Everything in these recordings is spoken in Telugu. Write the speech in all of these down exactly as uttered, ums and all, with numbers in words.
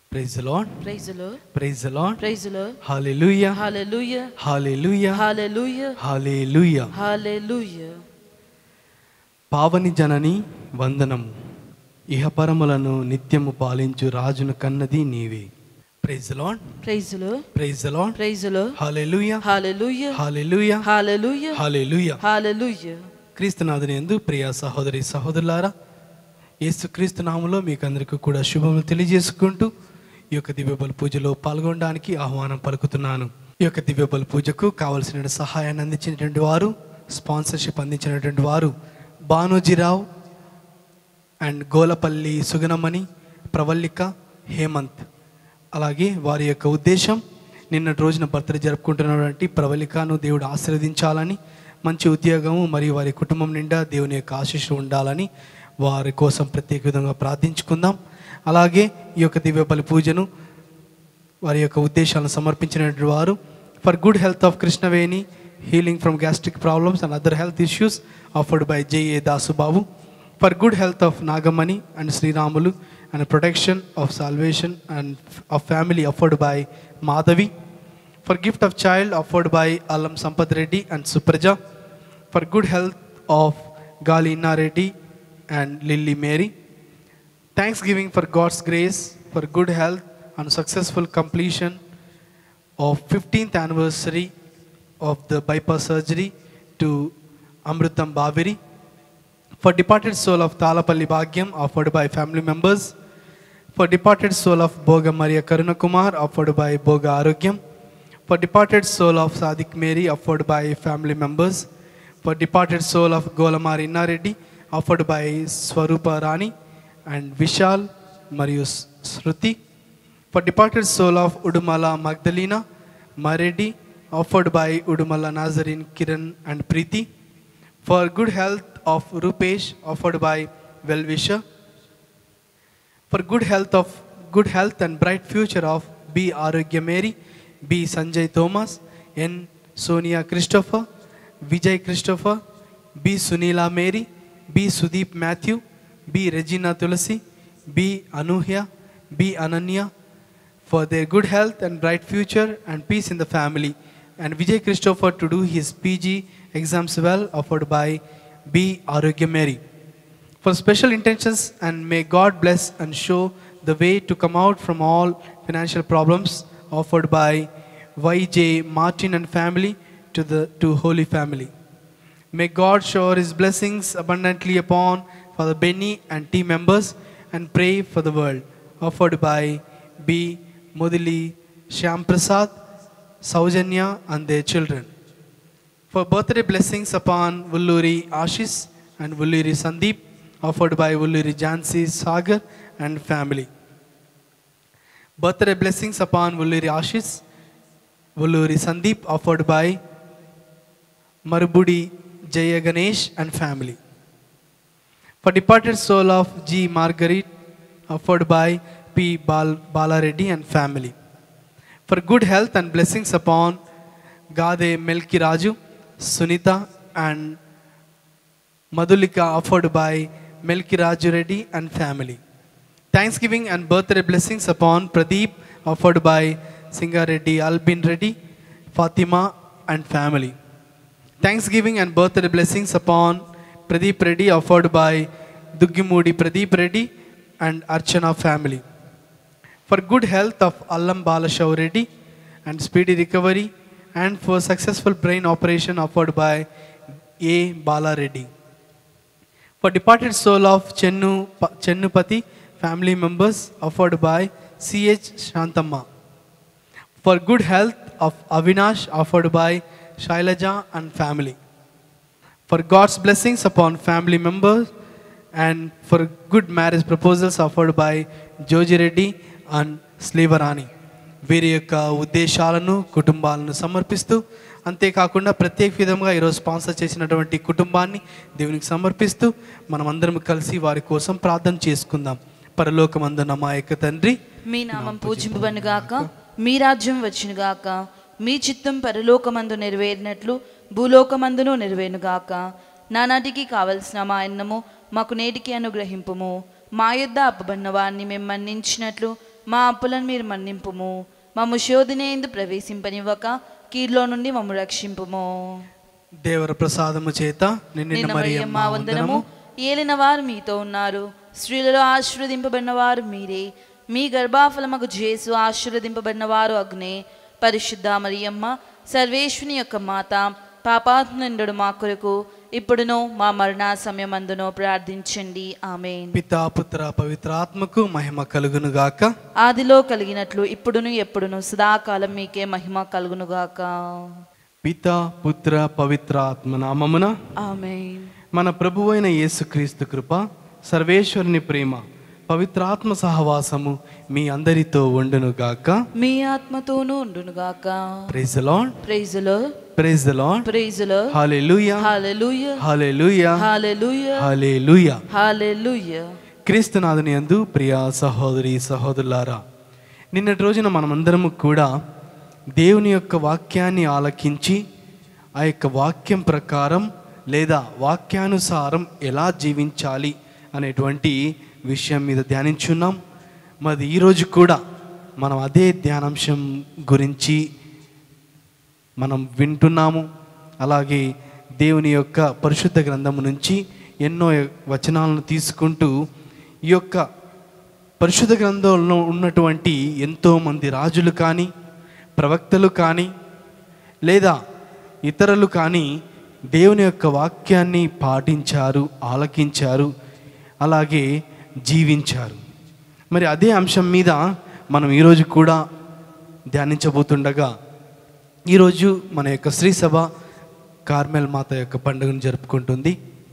Praise the Lord. Praise the Lord. Praise the Lord. Praise the Lord. Hallelujah. Hallelujah. Hallelujah. Hallelujah. Hallelujah. Hallelujah. Pavani జనని వందనము, ఇహపరములను నిత్యము పాలించు రాజును కన్నది నీవే. Praise the Lord. Praise the Lord. Praise the Lord. Praise the Lord. Hallelujah. Hallelujah. Hallelujah. Hallelujah. Hallelujah. Hallelujah. క్రీస్తునాథుని యందు ప్రియ సహోదరి సహోదరులారా, యేసు క్రీస్తు నామములో మీకు అందరికీ కూడా శుభములు తెలియజేసుకుంటూ ఈ యొక్క దివ్య బలి పూజలో పాల్గొనడానికి ఆహ్వానం పలుకుతున్నాను. ఈ యొక్క దివ్య బలి పూజకు కావలసిన సహాయాన్ని అందించినటువంటి వారు, స్పాన్సర్షిప్ అందించినటువంటి వారు బానోజీరావు అండ్ గోలపల్లి సుగనమణి, ప్రవల్లిక, హేమంత్. అలాగే వారి యొక్క ఉద్దేశం నిన్నటి రోజున బర్త్డే జరుపుకుంటున్నటువంటి ప్రవళికను దేవుడు ఆశీర్వదించాలని, మంచి ఉద్యోగము మరియు వారి కుటుంబం నిండా దేవుని యొక్క ఆశీస్సులు ఉండాలని వారి కోసం ప్రత్యేక విధంగా ప్రార్థించుకుందాం. అలాగే ఈ యొక్క దివ్య బలి పూజను వారి యొక్క ఉద్దేశాలను సమర్పించినటువంటి వారు for good health of Krishnaveni, healing from gastric problems and other health issues offered by JA Dasubabu. For good health of Nagamani and Sriramulu and protection of salvation and of family offered by Madhavi. For gift of child offered by Alam Sampad Reddy and Supraja. For good health of Galina Reddy and Lily Mary. Thanksgiving for God's grace for good health and successful completion of fifteenth anniversary of the bypass surgery to Amrutam Baviri. For departed soul of Talapalli Bhagyam offered by family members. For departed soul of Boga Maria Karunakumar offered by Boga Arogyam. For departed soul of Sadik Mary offered by family members. For departed soul of Golamari Inna Reddy offered by Swarupa Rani and Vishal Marius Sruti. For departed soul of Udumala Magdalena Mareddy offered by Udumala Nazarene Kiran and Preeti. For good health of Rupesh offered by Well-Wisher. For good health of good health and bright future of B. Arogya Mary, B. Sanjay Thomas, N. Sonia Christopher, Vijay Christopher, B. Sunila Mary, B. Sudeep Matthew, B. Regina Tulasi, B. Anuhya, B. Ananya, for their good health and bright future and peace in the family. And Vijay Christopher to do his P G exams well, offered by B. Arogya Mary. For special intentions and may God bless and show the way to come out from all financial problems, offered by Y J Martin and family to the to Holy Family. May God shower his blessings abundantly upon Father Benny and team members and pray for the world, offered by B. Modili Shyam Prasad, Saujanya and their children. For birthday blessings upon Vulluri Ashish and Vulluri Sandeep, offered by Vulluri Jansi Sagar and family. Birthday blessings upon Vulluri Ashish, Vulluri Sandeep, offered by Marubudi Jaya Ganesh and family. For departed soul of G. Marguerite, offered by P. Bal Bala Reddy and family. For good health and blessings upon Gade Melki Raju, Sunita and Madhulika, offered by Melki Raju Reddy and family. Thanksgiving and birthday blessings upon Pradeep, offered by Singha Reddy, Albin Reddy, Fatima and family. Thanksgiving and birthday blessings upon Pradeep Reddy, offered by Duggimudi Pradeep Reddy and Archana family. For good health of Allam Balashaw Reddy and speedy recovery, and for successful brain operation, offered by A. Bala Reddy. For departed soul of Chennu Chennupati family members, offered by C H Shantamma. For good health of Avinash, offered by Shailaja and family. For God's blessings upon family members and for good marriage proposals, offered by Joji Reddy and Slivarani. వీరి యొక్క ఉద్దేశాలను కుటుంబాలను సమర్పిస్తూ, అంతేకాకుండా ప్రత్యేక విధంగా ఈరోజు స్పాన్సర్ చేసినటువంటి కుటుంబాన్ని దేవునికి సమర్పిస్తూ మనమందరం కలిసి వారి కోసం ప్రార్థన చేసుకుందాం. పరలోకమందున్న మా యొక్క తండ్రి, మీ నామం పూజింపబడుగాక, మీ రాజ్యం వచ్చునుగాక, మీ చిత్తం పరలోకమందు నెరవేరినట్లు భూలోకమందును నెరవేరునుగాక. నానాటికి కావలసిన మా అన్నము మాకు నేటికి అనుగ్రహింపుము. మా యొద్ద అప్పబడిన వారిని మేము మన్నించినట్లు మా అప్పులను మీరు మన్నింపుము. మమ్ము శోధనేందు ప్రవేశింపనివ్వక కీడులో నుండి మమ్ము రక్షింపుము. దేవర ప్రసాదము చేత నిన్న నిన్న మరియమ్మ మరియమ్మ వందనము. ఏలిన వారు మీతో ఉన్నారు, స్త్రీలలో ఆశీర్వదింపబడిన వారు మీరే. మీ గర్భాఫలమగు జేసు ఆశీర్వదింపబడిన వారు అగ్నే. పరిశుద్ధ మరియమ్మ సర్వేశ్వని యొక్క మాత, పాపాత్ముండు మా కొరకు ఇప్పుడును మా మరణ సమయమందును ప్రార్థించండి. ఆమేన్. పితా పుత్ర పవిత్రాత్మకు మహిమ కలుగును గాక. ఆదిలో కలిగినట్లు ఇప్పుడును ఎప్పుడును సదాకాలం మీకే మహిమ కలుగును గాక. పితా పుత్ర పవిత్రాత్మ నామమున ఆమేన్. మన ప్రభువైన యేసుక్రీస్తు కృప, సర్వేశ్వరుని ప్రేమ, పవిత్రాత్మ సహవాసము మీ అందరితో ఉండును గాక. మీ ఆత్మతోనూ ఉండును గాక. Praise the lord. Praise the lord. Praise the lord. Praise the lord. Hallelujah. Hallelujah. Hallelujah. Hallelujah. Hallelujah. Hallelujah. క్రీస్తునాథుని యందు ప్రియ సహోదరి సహోదరులారా, నిన్నటి రోజున మనమందరము కూడా దేవుని యొక్క వాక్యాన్ని ఆలకించి ఆ యొక్క వాక్యం ప్రకారం లేదా వాక్యానుసారం ఎలా జీవించాలి అనేటువంటి విషయం మీద ధ్యానించున్నాం. మరి ఈరోజు కూడా మనం అదే ధ్యానాంశం గురించి మనం వింటున్నాము. అలాగే దేవుని యొక్క పరిశుద్ధ గ్రంథము నుంచి ఎన్నో వచనాలను తీసుకుంటూ ఈ యొక్క పరిశుద్ధ గ్రంథంలో ఉన్నటువంటి ఎంతోమంది రాజులు కానీ, ప్రవక్తలు కానీ, లేదా ఇతరులు కానీ దేవుని యొక్క వాక్యాన్ని పాటించారు, ఆలకించారు, అలాగే జీవించారు. మరి అదే అంశం మీద మనం ఈరోజు కూడా ధ్యానించబోతుండగా, ఈరోజు మన యొక్క శ్రీ సభ కార్మెల్ మాత యొక్క పండుగను జరుపుకుంటుంది.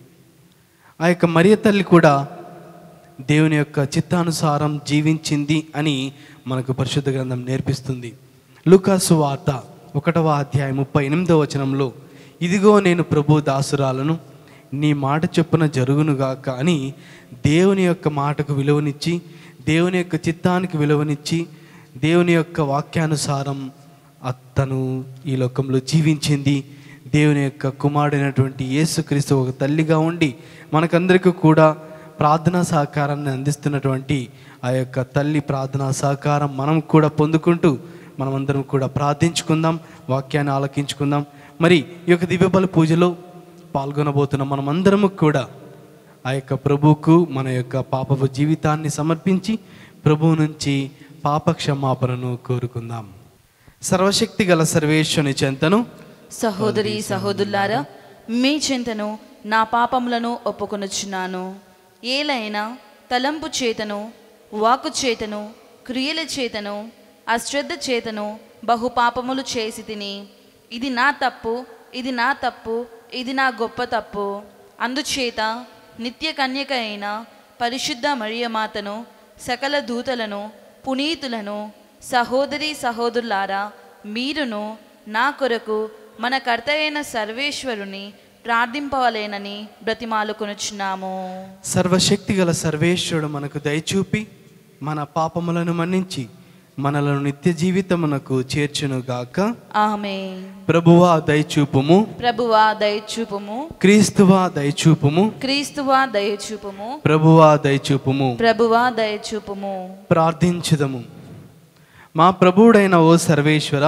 ఆ యొక్క మరియ తల్లి కూడా దేవుని యొక్క చిత్తానుసారం జీవించింది అని మనకు పరిశుద్ధ గ్రంథం నేర్పిస్తుంది. లూకాసు వార్త ఒకటవ అధ్యాయం ముప్పై ఎనిమిదవ వచనంలో, ఇదిగో నేను ప్రభు దాసురాలను, నీ మాట చొప్పున జరుగునుగాక అని దేవుని యొక్క మాటకు విలువనిచ్చి, దేవుని యొక్క చిత్తానికి విలువనిచ్చి, దేవుని యొక్క వాక్యానుసారం అతను ఈ లోకంలో జీవించింది. దేవుని యొక్క కుమారుడైనటువంటి యేసుక్రీస్తు ఒక తల్లిగా ఉండి మనకందరికీ కూడా ప్రార్థనా సహకారాన్ని అందిస్తున్నటువంటి ఆ యొక్క తల్లి ప్రార్థనా సహకారం మనం కూడా పొందుకుంటూ మనమందరం కూడా ప్రార్థించుకుందాం, వాక్యాన్ని ఆలకించుకుందాం. మరి ఈ యొక్క దివ్యబలి పూజలో పాల్గొనబోతున్న మనమందరము కూడా ఆ యొక్క ప్రభువుకు మన యొక్క పాపపు జీవితాన్ని సమర్పించి ప్రభువు నుంచి పాప క్షమాపణను కోరుకుందాం. సర్వశక్తి గల సర్వేశ్వరుని చెంతను, సహోదరి సహోదరులారా, మీ చింతను నా పాపములను ఒప్పుకొనుచున్నాను. ఏలైనా తలంపు చేతను, వాకు చేతను, క్రియల చేతను, అశ్రద్ధ చేతను బహు పాపములు చేసి తిని, ఇది నా తప్పు, ఇది నా తప్పు, ఇది నా గొప్ప తప్పు. అందుచేత నిత్య కన్యక అయిన పరిశుద్ధ మరియమాతను, సకల దూతలను, పునీతులను, సహోదరి సహోదరులారా, మీరును నా కొరకు మన కర్త అయిన సర్వేశ్వరుని ప్రార్థింపవలేనని బ్రతిమాలుకొనుచున్నాము. సర్వశక్తి గల సర్వేశ్వరుడు మనకు దయచూపి మన పాపములను మన్నించి మనలను నిత్య జీవితమునకు చేర్చునుగాక. ఆమేన్. ప్రభువా దయచూపుము, ప్రభువా దయచూపుము, క్రీస్తువా దయచూపుము, క్రీస్తువా దయచూపుము, ప్రభువా దయచూపుము. ప్రభువా దయచూపుము. ప్రార్థించుదము. మా ప్రభువుడైన ఓ సర్వేశ్వర,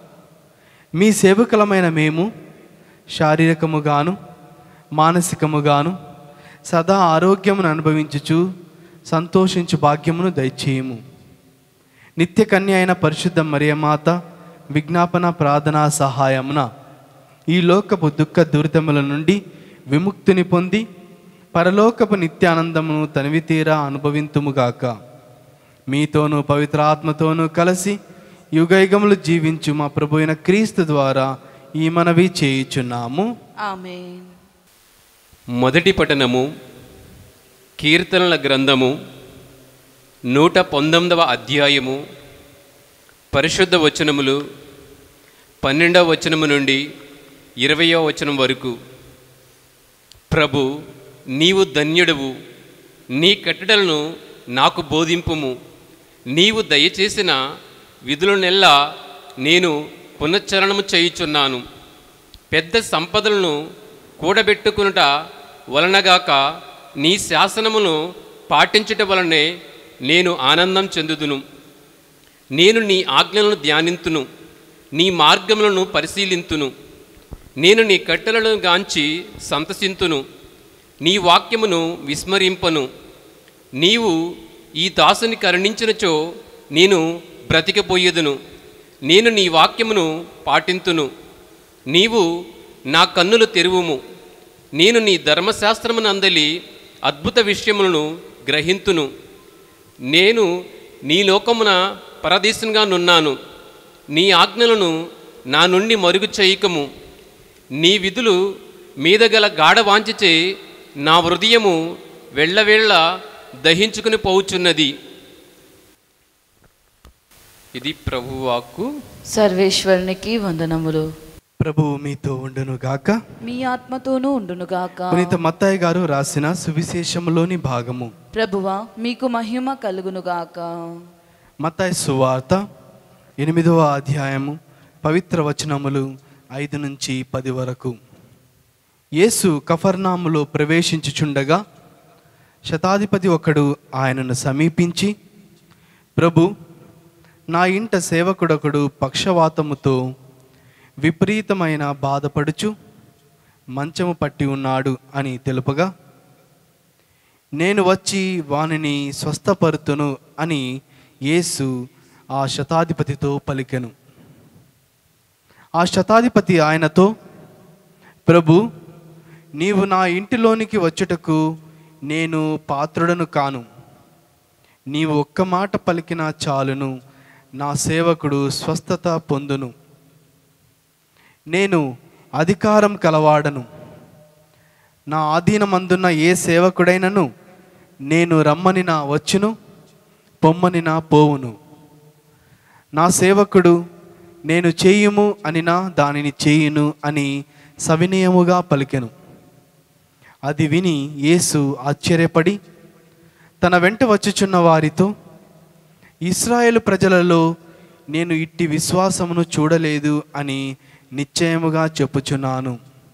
మీ సేవకులమైన మేము శారీరకముగాను మానసికముగాను సదా ఆరోగ్యమును అనుభవించుచు సంతోషించు భాగ్యమును దయచేయము. నిత్య కన్య అయిన పరిశుద్ధ మరియమాత విజ్ఞాపన ప్రార్థనా సహాయమున ఈ లోకపు దుఃఖ దురితముల నుండి విముక్తిని పొంది పరలోకపు నిత్యానందమును తనివితీరా అనుభవింతుముగాక. మీతోనూ పవిత్ర ఆత్మతోనూ కలిసి యుగయుగములు జీవించు మా ప్రభు అయిన క్రీస్తు ద్వారా ఈ మనవి చేయుచున్నాము. ఆమేన్. మొదటి పఠనము కీర్తనల గ్రంథము నూట పంతొమ్మిదవ అధ్యాయము పరిశుద్ధ వచనములు పన్నెండవ వచనము నుండి ఇరవయవ వచనం వరకు. ప్రభు, నీవు ధన్యుడవు, నీ కట్టడలను నాకు బోధింపుము. నీవు దయచేసిన విధులనెల్లా నేను పునశ్చరణము చేయుచున్నాను. పెద్ద సంపదలను కూడబెట్టుకునుట వలనగాక నీ శాసనమును పాటించుట వలనే నేను ఆనందం చెందుదును. నేను నీ ఆజ్ఞలను ధ్యానింతును, నీ మార్గములను పరిశీలింతును. నేను నీ కట్టెలను గాంచి సంతసింతును, నీ వాక్యమును విస్మరింపను. నీవు ఈ దాసుని కరుణించినచో నేను బ్రతికపోయేదును. నేను నీ వాక్యమును పాటింతును. నీవు నా కన్నులు తెరువుము. నేను నీ ధర్మశాస్త్రమునందలి అద్భుత విషయములను గ్రహింతును. నేను నీ లోకమున పరదేశంగా నున్నాను. నీ ఆజ్ఞలను నా నుండి మరుగు చేయకము. నీ విధులు మీద గల గాఢ వాంఛచే నా హృదయము వెళ్ళవేళ్ళ దహించుకుని పోవుచున్నది. ఇది ప్రభువాక్కు. సర్వేశ్వరునికి వందనములు. ప్రభువు మీతో ఉండును గాక. మీ ఆత్మతోనూ ఉండును గాక. పునీత మత్తయి గారు రాసిన సువిశేషములోని భాగము. ప్రభువా మీకు మహిమ కలుగును గాక. మత్తయి సువార్త ఎనిమిదవ అధ్యాయము పవిత్ర వచనములు ఐదు నుంచి పది వరకు. యేసు కఫర్నాములో ప్రవేశించుచుండగా శతాధిపతి ఒకడు ఆయనను సమీపించి, ప్రభు, నా ఇంట సేవకుడొకడు పక్షవాతముతో విపరీతమైన బాధపడుచు మంచము పట్టి ఉన్నాడు అని తెలుపగా, నేను వచ్చి వానిని స్వస్థపరుతును అని యేసు ఆ శతాధిపతితో పలికెను. ఆ శతాధిపతి ఆయనతో, ప్రభు, నీవు నా ఇంటిలోనికి వచ్చుటకు నేను పాత్రుడను కాను. నీవు ఒక్క మాట పలికినా చాలును, నా సేవకుడు స్వస్థత పొందును. నేను అధికారం కలవాడను. నా ఆధీనమందున్న ఏ సేవకుడైనను నేను రమ్మని నా వచ్చును, పొమ్మని నా పోవును. నా సేవకుడు నేను చేయుము అనినా దానిని చేయును అని సవినయముగా పలికెను. అది విని యేసు ఆశ్చర్యపడి తన వెంట వచ్చుచున్న వారితో, ఇశ్రాయేలు ప్రజలలో నేను ఇట్టి విశ్వాసమును చూడలేదు అని నిశ్చయముగా చెప్పుచున్నాను.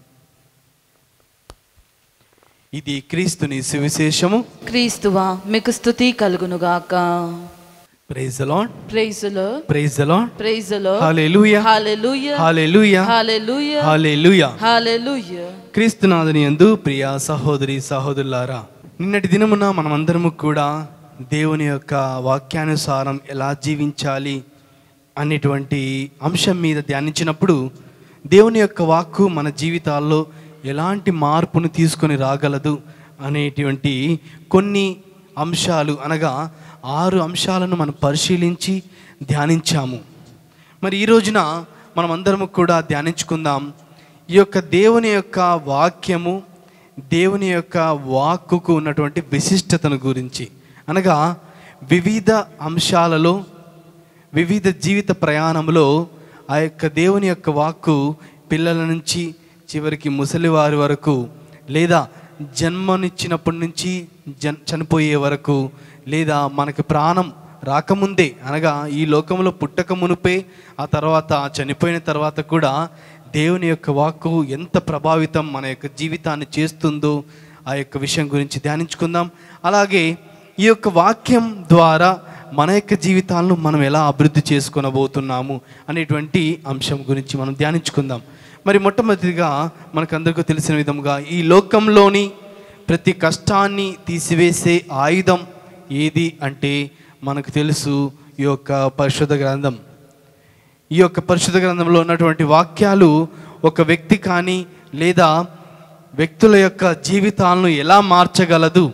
ఇది క్రీస్తుని సువిశేషము. క్రీస్తువా మీకు స్తుతి కలుగును గాక. Praise the lord. Praise the lord. Praise the lord. Praise the lord. Hallelujah. Hallelujah. Hallelujah. Hallelujah. Hallelujah. Hallelujah. క్రీస్తునాథుని యందు ప్రియ సహోదరి సహోదరులారా, నిన్నటి దినమున మనమందరము కూడా దేవుని యొక్క వాక్యానుసారం ఎలా జీవించాలి అనేటువంటి అంశం మీద ధ్యానించినప్పుడు, దేవుని యొక్క వాక్కు మన జీవితాల్లో ఎలాంటి మార్పును తీసుకొని రాగలదు అనేటువంటి కొన్ని అంశాలు, అనగా ఆరు అంశాలను మనం పరిశీలించి ధ్యానించాము. మరి ఈ రోజున మనం అందరము కూడా ధ్యానించుకుందాం ఈ యొక్క దేవుని యొక్క వాక్యము, దేవుని యొక్క వాక్కుకు ఉన్నటువంటి విశిష్టతను గురించి. అనగా వివిధ అంశాలలో, వివిధ జీవిత ప్రయాణంలో ఆ యొక్క దేవుని యొక్క వాక్కు పిల్లల నుంచి చివరికి ముసలివారి వరకు, లేదా జన్మనిచ్చినప్పటి నుంచి జన్ చనిపోయే వరకు, లేదా మనకి ప్రాణం రాకముందే, అనగా ఈ లోకంలో పుట్టక మునుపే, ఆ తర్వాత చనిపోయిన తర్వాత కూడా దేవుని యొక్క వాక్కు ఎంత ప్రభావితం మన యొక్క జీవితాన్ని చేస్తుందో ఆ యొక్క విషయం గురించి ధ్యానించుకుందాం. అలాగే ఈ యొక్క వాక్యం ద్వారా మన యొక్క జీవితాలను మనం ఎలా అభివృద్ధి చేసుకొనబోతున్నాము అనేటువంటి అంశం గురించి మనం ధ్యానించుకుందాం. మరి మొట్టమొదటిగా మనకందరికీ తెలిసిన విధంగా ఈ లోకంలోని ప్రతి కష్టాన్ని తీసివేసే ఆయుధం ఏది అంటే మనకు తెలుసు, ఈ యొక్క పరిశుద్ధ గ్రంథం. ఈ యొక్క పరిశుద్ధ గ్రంథంలో ఉన్నటువంటి వాక్యాలు ఒక వ్యక్తి కానీ లేదా వ్యక్తుల యొక్క జీవితాలను ఎలా మార్చగలదు.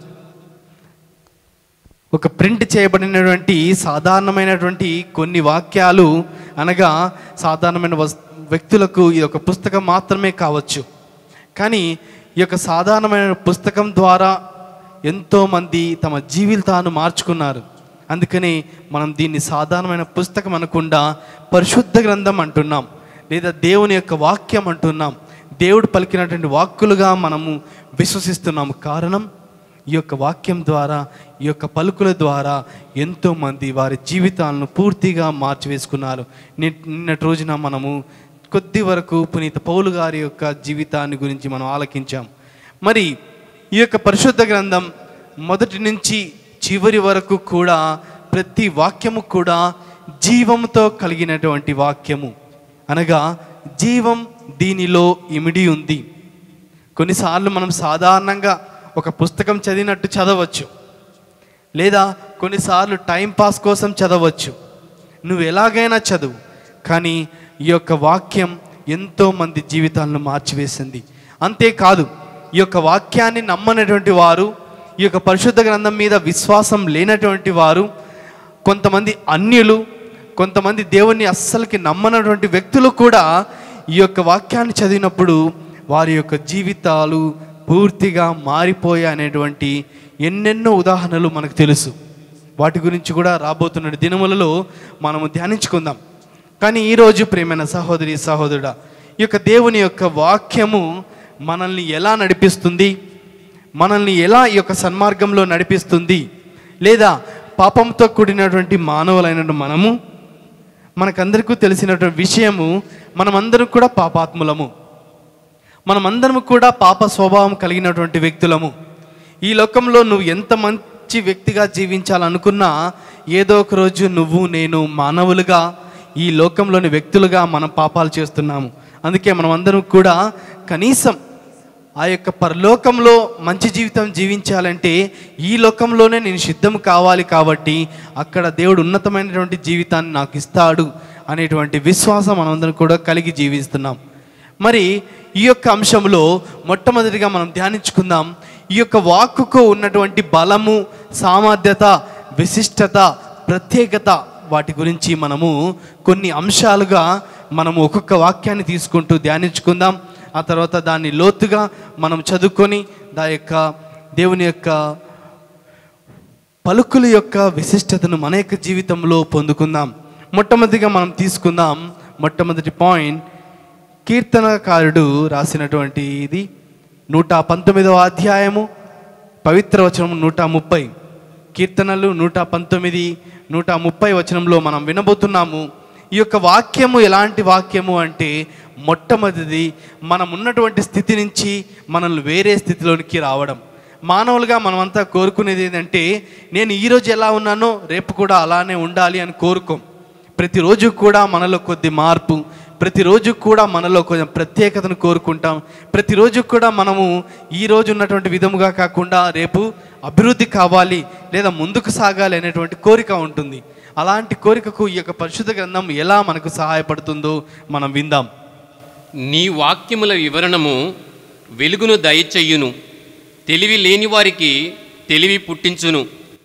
ఒక ప్రింట్ చేయబడినటువంటి సాధారణమైనటువంటి కొన్ని వాక్యాలు, అనగా సాధారణమైన వ్యక్తులకు ఈ యొక్క పుస్తకం మాత్రమే కావచ్చు, కానీ ఈ యొక్క సాధారణమైన పుస్తకం ద్వారా ఎంతోమంది తమ జీవితాలను మార్చుకున్నారు. అందుకని మనం దీన్ని సాధారణమైన పుస్తకం అనకుండా పరిశుద్ధ గ్రంథం అంటున్నాం, లేదా దేవుని యొక్క వాక్యం అంటున్నాం. దేవుడు పలికినటువంటి వాక్కులుగా మనము విశ్వసిస్తున్నాము. కారణం, ఈ యొక్క వాక్యం ద్వారా, ఈ యొక్క పలుకుల ద్వారా ఎంతోమంది వారి జీవితాలను పూర్తిగా మార్చివేసుకున్నారు. నిన్నటి రోజున మనము కొద్ది వరకు పునీత పౌలు గారి యొక్క జీవితాన్ని గురించి మనం ఆలకించాం. మరి ఈ యొక్క పరిశుద్ధ గ్రంథం మొదటి నుంచి చివరి వరకు కూడా ప్రతి వాక్యము కూడా జీవంతో కలిగినటువంటి వాక్యము, అనగా జీవం దీనిలో ఇమిడి ఉంది. కొన్నిసార్లు మనం సాధారణంగా ఒక పుస్తకం చదివినట్టు చదవచ్చు, లేదా కొన్నిసార్లు టైంపాస్ కోసం చదవచ్చు. నువ్వు ఎలాగైనా చదువు, కానీ ఈ యొక్క వాక్యం ఎంతోమంది జీవితాలను మార్చివేసింది. అంతేకాదు, ఈ యొక్క వాక్యాన్ని నమ్మనటువంటి వారు, ఈ యొక్క పరిశుద్ధ గ్రంథం మీద విశ్వాసం లేనటువంటి వారు, కొంతమంది అన్యులు, కొంతమంది దేవుణ్ణి అస్సలకి నమ్మనటువంటి వ్యక్తులు కూడా ఈ యొక్క వాక్యాన్ని చదివినప్పుడు వారి యొక్క జీవితాలు పూర్తిగా మారిపోయాయి అనేటువంటి ఎన్నెన్నో ఉదాహరణలు మనకు తెలుసు. వాటి గురించి కూడా రాబోతున్న దినములలో మనము ధ్యానించుకుందాం. కానీ ఈరోజు ప్రియమైన సహోదరి సహోదరుడా, ఈ యొక్క దేవుని యొక్క వాక్యము మనల్ని ఎలా నడిపిస్తుంది, మనల్ని ఎలా ఈ యొక్క సన్మార్గంలో నడిపిస్తుంది, లేదా పాపంతో కూడినటువంటి మానవులైన మనము, మనకందరికీ తెలిసినటువంటి విషయము, మనమందరం కూడా పాపాత్ములము, మనమందరం కూడా పాప స్వభావం కలిగినటువంటి వ్యక్తులము. ఈ లోకంలో నువ్వు ఎంత మంచి వ్యక్తిగా జీవించాలనుకున్నా ఏదో ఒక రోజు నువ్వు నేను మానవులుగా, ఈ లోకంలోని వ్యక్తులుగా మనం పాపాలు చేస్తున్నాము. అందుకే మనం అందరం కూడా కనీసం ఆ యొక్క పరలోకంలో మంచి జీవితం జీవించాలంటే ఈ లోకంలోనే నేను సిద్ధం కావాలి, కాబట్టి అక్కడ దేవుడు ఉన్నతమైనటువంటి జీవితాన్ని నాకు ఇస్తాడు అనేటువంటి విశ్వాసం మనందరం కూడా కలిగి జీవిస్తున్నాం. మరి ఈ యొక్క అంశంలో మొట్టమొదటిగా మనం ధ్యానించుకుందాం. ఈ యొక్క వాక్కుకు ఉన్నటువంటి బలము, సామర్థ్యత, విశిష్టత, ప్రత్యేకత, వాటి గురించి మనము కొన్ని అంశాలుగా మనము ఒక్కొక్క వాక్యాన్ని తీసుకుంటూ ధ్యానించుకుందాం. ఆ తర్వాత దాన్ని లోతుగా మనం చదువుకొని దా యొక్క దేవుని యొక్క పలుకుల యొక్క విశిష్టతను మన యొక్క జీవితంలో పొందుకుందాం. మొట్టమొదటిగా మనం తీసుకుందాం. మొట్టమొదటి పాయింట్, కీర్తనకారుడు రాసినటువంటి ఇది నూట పంతొమ్మిదవ అధ్యాయము, పవిత్ర వచనం నూట ముప్పై. కీర్తనలు నూట పంతొమ్మిది నూట ముప్పై వచనంలో మనం వినబోతున్నాము. ఈ యొక్క వాక్యము ఎలాంటి వాక్యము అంటే, మొట్టమొదటిది మనం ఉన్నటువంటి స్థితి నుంచి మనల్ని వేరే స్థితిలోనికి రావడం. మానవులుగా మనమంతా కోరుకునేది ఏంటంటే, నేను ఈరోజు ఎలా ఉన్నానో రేపు కూడా అలానే ఉండాలి అని కోరుకోం. ప్రతిరోజు కూడా మనలో కొద్ది మార్పు, ప్రతిరోజు కూడా మనలో కొంచెం ప్రత్యేకతను కోరుకుంటాం. ప్రతిరోజు కూడా మనము ఈరోజు ఉన్నటువంటి విధముగా కాకుండా రేపు అభివృద్ధి కావాలి, లేదా ముందుకు సాగాలి అనేటువంటి కోరిక ఉంటుంది. అలాంటి కోరికకు ఈ యొక్క పరిశుద్ధ గ్రంథం ఎలా మనకు సహాయపడుతుందో మనం విందాం. నీ వాక్యముల వివరణము వెలుగును దయచెయ్యును, తెలివి లేని వారికి తెలివి పుట్టించును.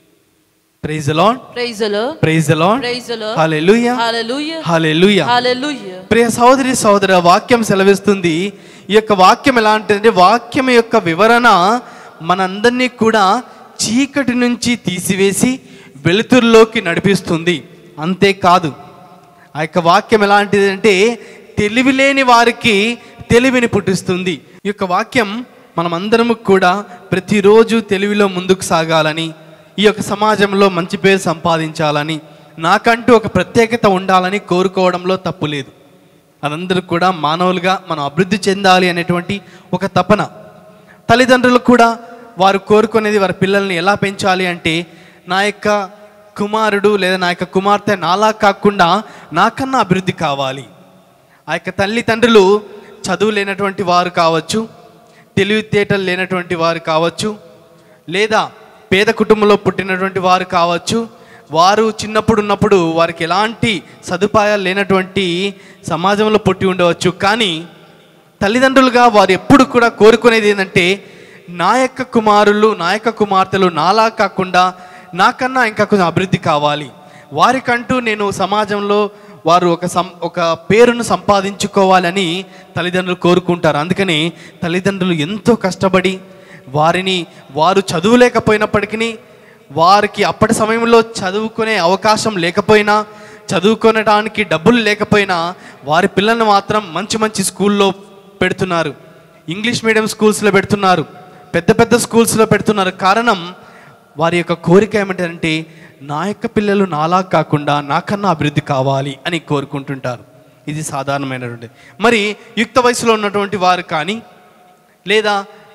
Praise the lord, praise the lord, praise the lord, praise the lord, hallelujah, hallelujah, hallelujah, hallelujah. ప్రియ సహోదరి సహోదర, వాక్యం సెలవిస్తుంది. ఈ యొక్క వాక్యం ఎలాంటిదంటే, వాక్యం యొక్క వివరణ మనందరినీ కూడా చీకటి నుంచి తీసివేసి వెలుతురులోకి నడిపిస్తుంది. అంతేకాదు, ఆ యొక్క వాక్యం ఎలాంటిది అంటే తెలివి లేని వారికి తెలివిని పుట్టిస్తుంది. ఈ యొక్క వాక్యం మనమందరము కూడా ప్రతిరోజు తెలివిలో ముందుకు సాగాలని, ఈ యొక్క సమాజంలో మంచి పేరు సంపాదించాలని, నాకంటూ ఒక ప్రత్యేకత ఉండాలని కోరుకోవడంలో తప్పు లేదు. అదందరూ కూడా మానవులుగా మనం అభివృద్ధి చెందాలి అనేటువంటి ఒక తపన. తల్లిదండ్రులు కూడా వారు కోరుకునేది వారి పిల్లల్ని ఎలా పెంచాలి అంటే, నా యొక్క కుమారుడు లేదా నా యొక్క కుమార్తె నాలా కాకుండా నాకన్నా అభివృద్ధి కావాలి. ఆ యొక్క తల్లిదండ్రులు చదువు లేనటువంటి వారు కావచ్చు, తెలివితేటలు లేనటువంటి వారు కావచ్చు, లేదా పేద కుటుంబంలో పుట్టినటువంటి వారు కావచ్చు. వారు చిన్నప్పుడు ఉన్నప్పుడు వారికి ఎలాంటి సదుపాయాలు లేనటువంటి సమాజంలో పుట్టి ఉండవచ్చు. కానీ తల్లిదండ్రులుగా వారు ఎప్పుడు కూడా కోరుకునేది ఏంటంటే, నా యొక్క కుమారులు, నా యొక్క కుమార్తెలు నాలా కాకుండా నాకన్నా ఇంకా కొంచెం అభివృద్ధి కావాలి. వారికంటూ నేను సమాజంలో వారు ఒక సం ఒక పేరును సంపాదించుకోవాలని తల్లిదండ్రులు కోరుకుంటారు. అందుకని తల్లిదండ్రులు ఎంతో కష్టపడి వారిని, వారు చదువులేకపోయినప్పటికీ, వారికి అప్పటి సమయంలో చదువుకునే అవకాశం లేకపోయినా, చదువుకోవడానికి డబ్బులు లేకపోయినా, వారి పిల్లల్ని మాత్రం మంచి మంచి స్కూల్లో పెడుతున్నారు. ఇంగ్లీష్ మీడియం స్కూల్స్లో పెడుతున్నారు, పెద్ద పెద్ద స్కూల్స్లో పెడుతున్నారు. కారణం వారి యొక్క కోరిక ఏమిటంటే, నా యొక్క పిల్లలు నాలా కాకుండా నాకన్నా అభివృద్ధి కావాలి అని కోరుకుంటుంటారు. ఇది సాధారణమైనటువంటి. మరి యుక్త వయసులో ఉన్నటువంటి వారు కానీ, లేదా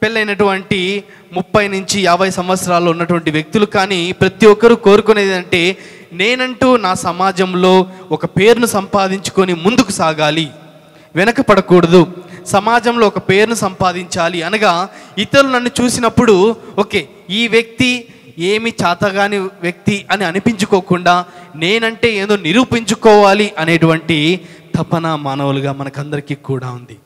పెళ్ళైనటువంటి ముప్పై నుంచి యాభై సంవత్సరాలు ఉన్నటువంటి వ్యక్తులు కానీ ప్రతి ఒక్కరూ కోరుకునేది అంటే నేనంటూ నా సమాజంలో ఒక పేరును సంపాదించుకొని ముందుకు సాగాలి, వెనక పడకూడదు, సమాజంలో ఒక పేరును సంపాదించాలి అనగా ఇతరులు నన్ను చూసినప్పుడు ఓకే ఈ వ్యక్తి ఏమి చాతగాని వ్యక్తి అని అనిపించుకోకుండా నేనంటే ఏదో నిరూపించుకోవాలి అనేటువంటి తపన మానవులుగా మనకందరికీ కూడా ఉంది.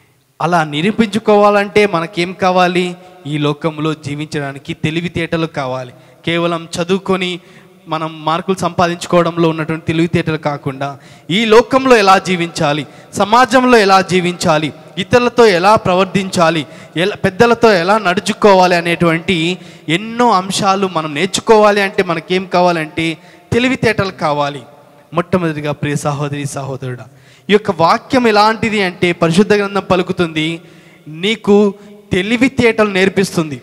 అలా నిరూపించుకోవాలంటే మనకేం కావాలి? ఈ లోకంలో జీవించడానికి తెలివితేటలు కావాలి. కేవలం చదువుకొని మనం మార్కులు సంపాదించుకోవడంలో ఉన్నటువంటి తెలివితేటలు కాకుండా ఈ లోకంలో ఎలా జీవించాలి, సమాజంలో ఎలా జీవించాలి, ఇతరులతో ఎలా ప్రవర్తించాలి, ఎలా పెద్దలతో ఎలా నడుచుకోవాలి అనేటువంటి ఎన్నో అంశాలు మనం నేర్చుకోవాలి. అంటే మనకేం కావాలంటే తెలివితేటలు కావాలి. మొట్టమొదటిగా ప్రియ సహోదరి సహోదరుడా, ఈ యొక్క వాక్యం ఎలాంటిది అంటే పరిశుద్ధ గ్రంథం పలుకుతుంది, నీకు తెలివితేటలు నేర్పిస్తుంది.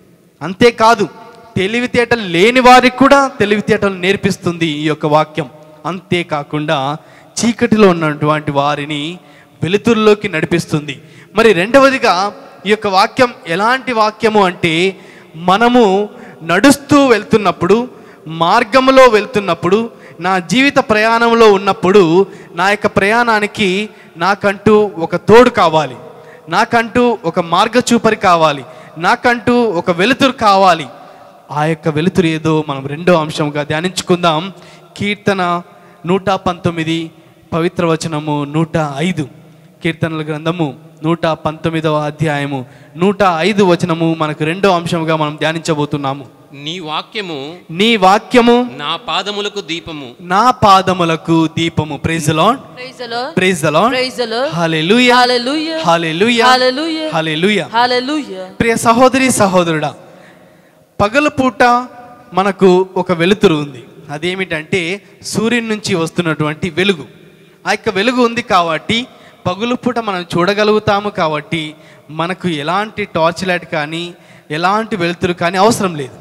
అంతేకాదు తెలివితేటలు లేని వారికి కూడా తెలివితేటలు నేర్పిస్తుంది ఈ యొక్క వాక్యం. అంతేకాకుండా చీకటిలో ఉన్నటువంటి వారిని వెలుతురులోకి నడిపిస్తుంది. మరి రెండవదిగా ఈ యొక్క వాక్యం ఎలాంటి వాక్యము అంటే మనము నడుస్తూ వెళ్తున్నప్పుడు, మార్గంలో వెళ్తున్నప్పుడు, నా జీవిత ప్రయాణంలో ఉన్నప్పుడు నా యొక్క ప్రయాణానికి నాకంటూ ఒక తోడు కావాలి, నాకంటూ ఒక మార్గచూపరి కావాలి, నాకంటూ ఒక వెలుతురు కావాలి. ఆ యొక్క వెలుతురు ఏదో మనం రెండో అంశంగా ధ్యానించుకుందాం. కీర్తన నూట పంతొమ్మిది పవిత్ర వచనము నూట ఐదు, కీర్తనల గ్రంథము నూట పంతొమ్మిదవ అధ్యాయము నూట ఐదు వచనము మనకు రెండో అంశంగా మనం ధ్యానించబోతున్నాము. నీ వాక్యము నీ వాక్యము నా పాదములకు దీపము నా పాదములకు దీపము. Praise the lord, praise the lord, praise the lord, praise the lord, hallelujah, hallelujah, hallelujah, hallelujah, hallelujah, hallelujah. ప్రియ సహోదరి సహోదరుడా, పగలపూట మనకు ఒక వెలుతురు ఉంది. అదేమిటంటే సూర్యుని నుంచి వస్తున్నటువంటి వెలుగు. ఆ యొక్క వెలుగు ఉంది కాబట్టి పగులుపూట మనం చూడగలుగుతాము. కాబట్టి మనకు ఎలాంటి టార్చ్ లైట్ కానీ ఎలాంటి వెలుతురు కానీ అవసరం లేదు.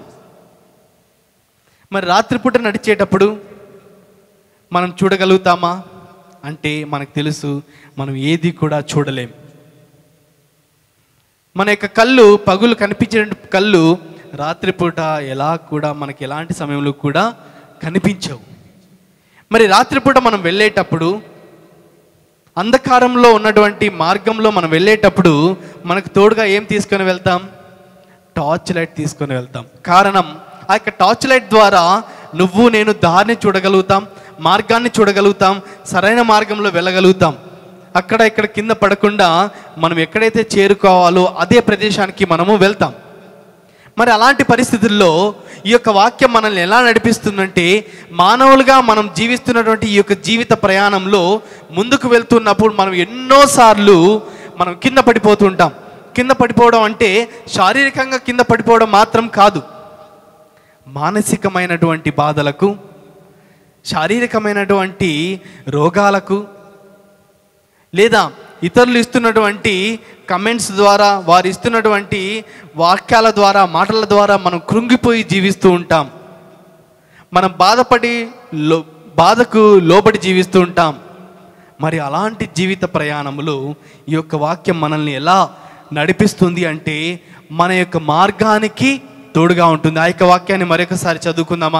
మరి రాత్రిపూట నడిచేటప్పుడు మనం చూడగలుగుతామా అంటే మనకు తెలుసు, మనం ఏది కూడా చూడలేం. మన యొక్క కళ్ళు, పగులు కనిపించే కళ్ళు రాత్రిపూట ఎలా కూడా మనకి ఎలాంటి సమయంలో కూడా కనిపించవు. మరి రాత్రిపూట మనం వెళ్ళేటప్పుడు, అంధకారంలో ఉన్నటువంటి మార్గంలో మనం వెళ్ళేటప్పుడు మనకు తోడుగా ఏం తీసుకొని వెళ్తాం? టార్చ్ లైట్ తీసుకొని వెళ్తాం. కారణం, ఆ యొక్క టార్చ్ లైట్ ద్వారా నువ్వు నేను దారిని చూడగలుగుతాం, మార్గాన్ని చూడగలుగుతాం, సరైన మార్గంలో వెళ్ళగలుగుతాం. అక్కడ ఇక్కడ కింద పడకుండా మనం ఎక్కడైతే చేరుకోవాలో అదే ప్రదేశానికి మనము వెళ్తాం. మరి అలాంటి పరిస్థితుల్లో ఈ యొక్క వాక్యం మనల్ని ఎలా నడిపిస్తుందంటే, మానవులుగా మనం జీవిస్తున్నటువంటి ఈ యొక్క జీవిత ప్రయాణంలో ముందుకు వెళ్తున్నప్పుడు మనం ఎన్నోసార్లు మనం కింద పడిపోతుంటాం. కింద పడిపోవడం అంటే శారీరకంగా కింద పడిపోవడం మాత్రం కాదు, మానసికమైనటువంటి బాధలకు, శారీరకమైనటువంటి రోగాలకు, లేదా ఇతరులు ఇస్తున్నటువంటి కమెంట్స్ ద్వారా, వారు ఇస్తున్నటువంటి వాక్యాల ద్వారా, మాటల ద్వారా మనం కృంగిపోయి జీవిస్తూ ఉంటాం. మనం బాధపడి లో బాధకు లోబడి జీవిస్తూ ఉంటాం. మరి అలాంటి జీవిత ప్రయాణంలో ఈ యొక్క వాక్యం మనల్ని ఎలా నడిపిస్తుంది అంటే మన యొక్క మార్గానికి తోడుగా ఉంటుంది. ఆ యొక్క వాక్యాన్ని మరొకసారి చదువుకుందామా?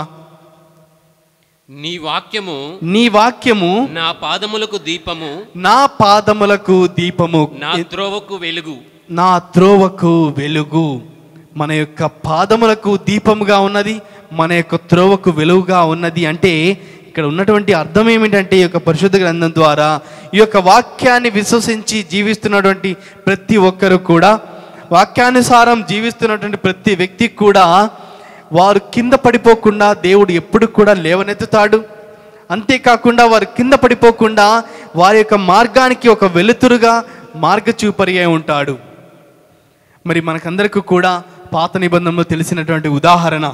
నీ వాక్యము నీ వాక్యము నా పాదములకు దీపము, నా పాదములకు దీపము, నా త్రోవకు వెలుగు. నా త్రోవకు వెలుగు. మన యొక్క పాదములకు దీపముగా ఉన్నది, మన యొక్క త్రోవకు వెలుగుగా ఉన్నది. అంటే ఇక్కడ ఉన్నటువంటి అర్థం ఏమిటంటే, ఈ యొక్క పరిశుద్ధ గ్రంథం ద్వారా ఈ యొక్క వాక్యాన్ని విశ్వసించి జీవిస్తున్నటువంటి ప్రతి ఒక్కరు కూడా, వాక్యానుసారం జీవిస్తున్నటువంటి ప్రతి వ్యక్తి కూడా వారు కింద పడిపోకుండా దేవుడు ఎప్పుడు కూడా లేవనెత్తుతాడు. అంతేకాకుండా వారు కింద పడిపోకుండా వారి యొక్క మార్గానికి ఒక వెలుతురుగా మార్గచూపరి అయి ఉంటాడు. మరి మనకందరికీ కూడా పాత నిబంధనలో తెలిసినటువంటి ఉదాహరణ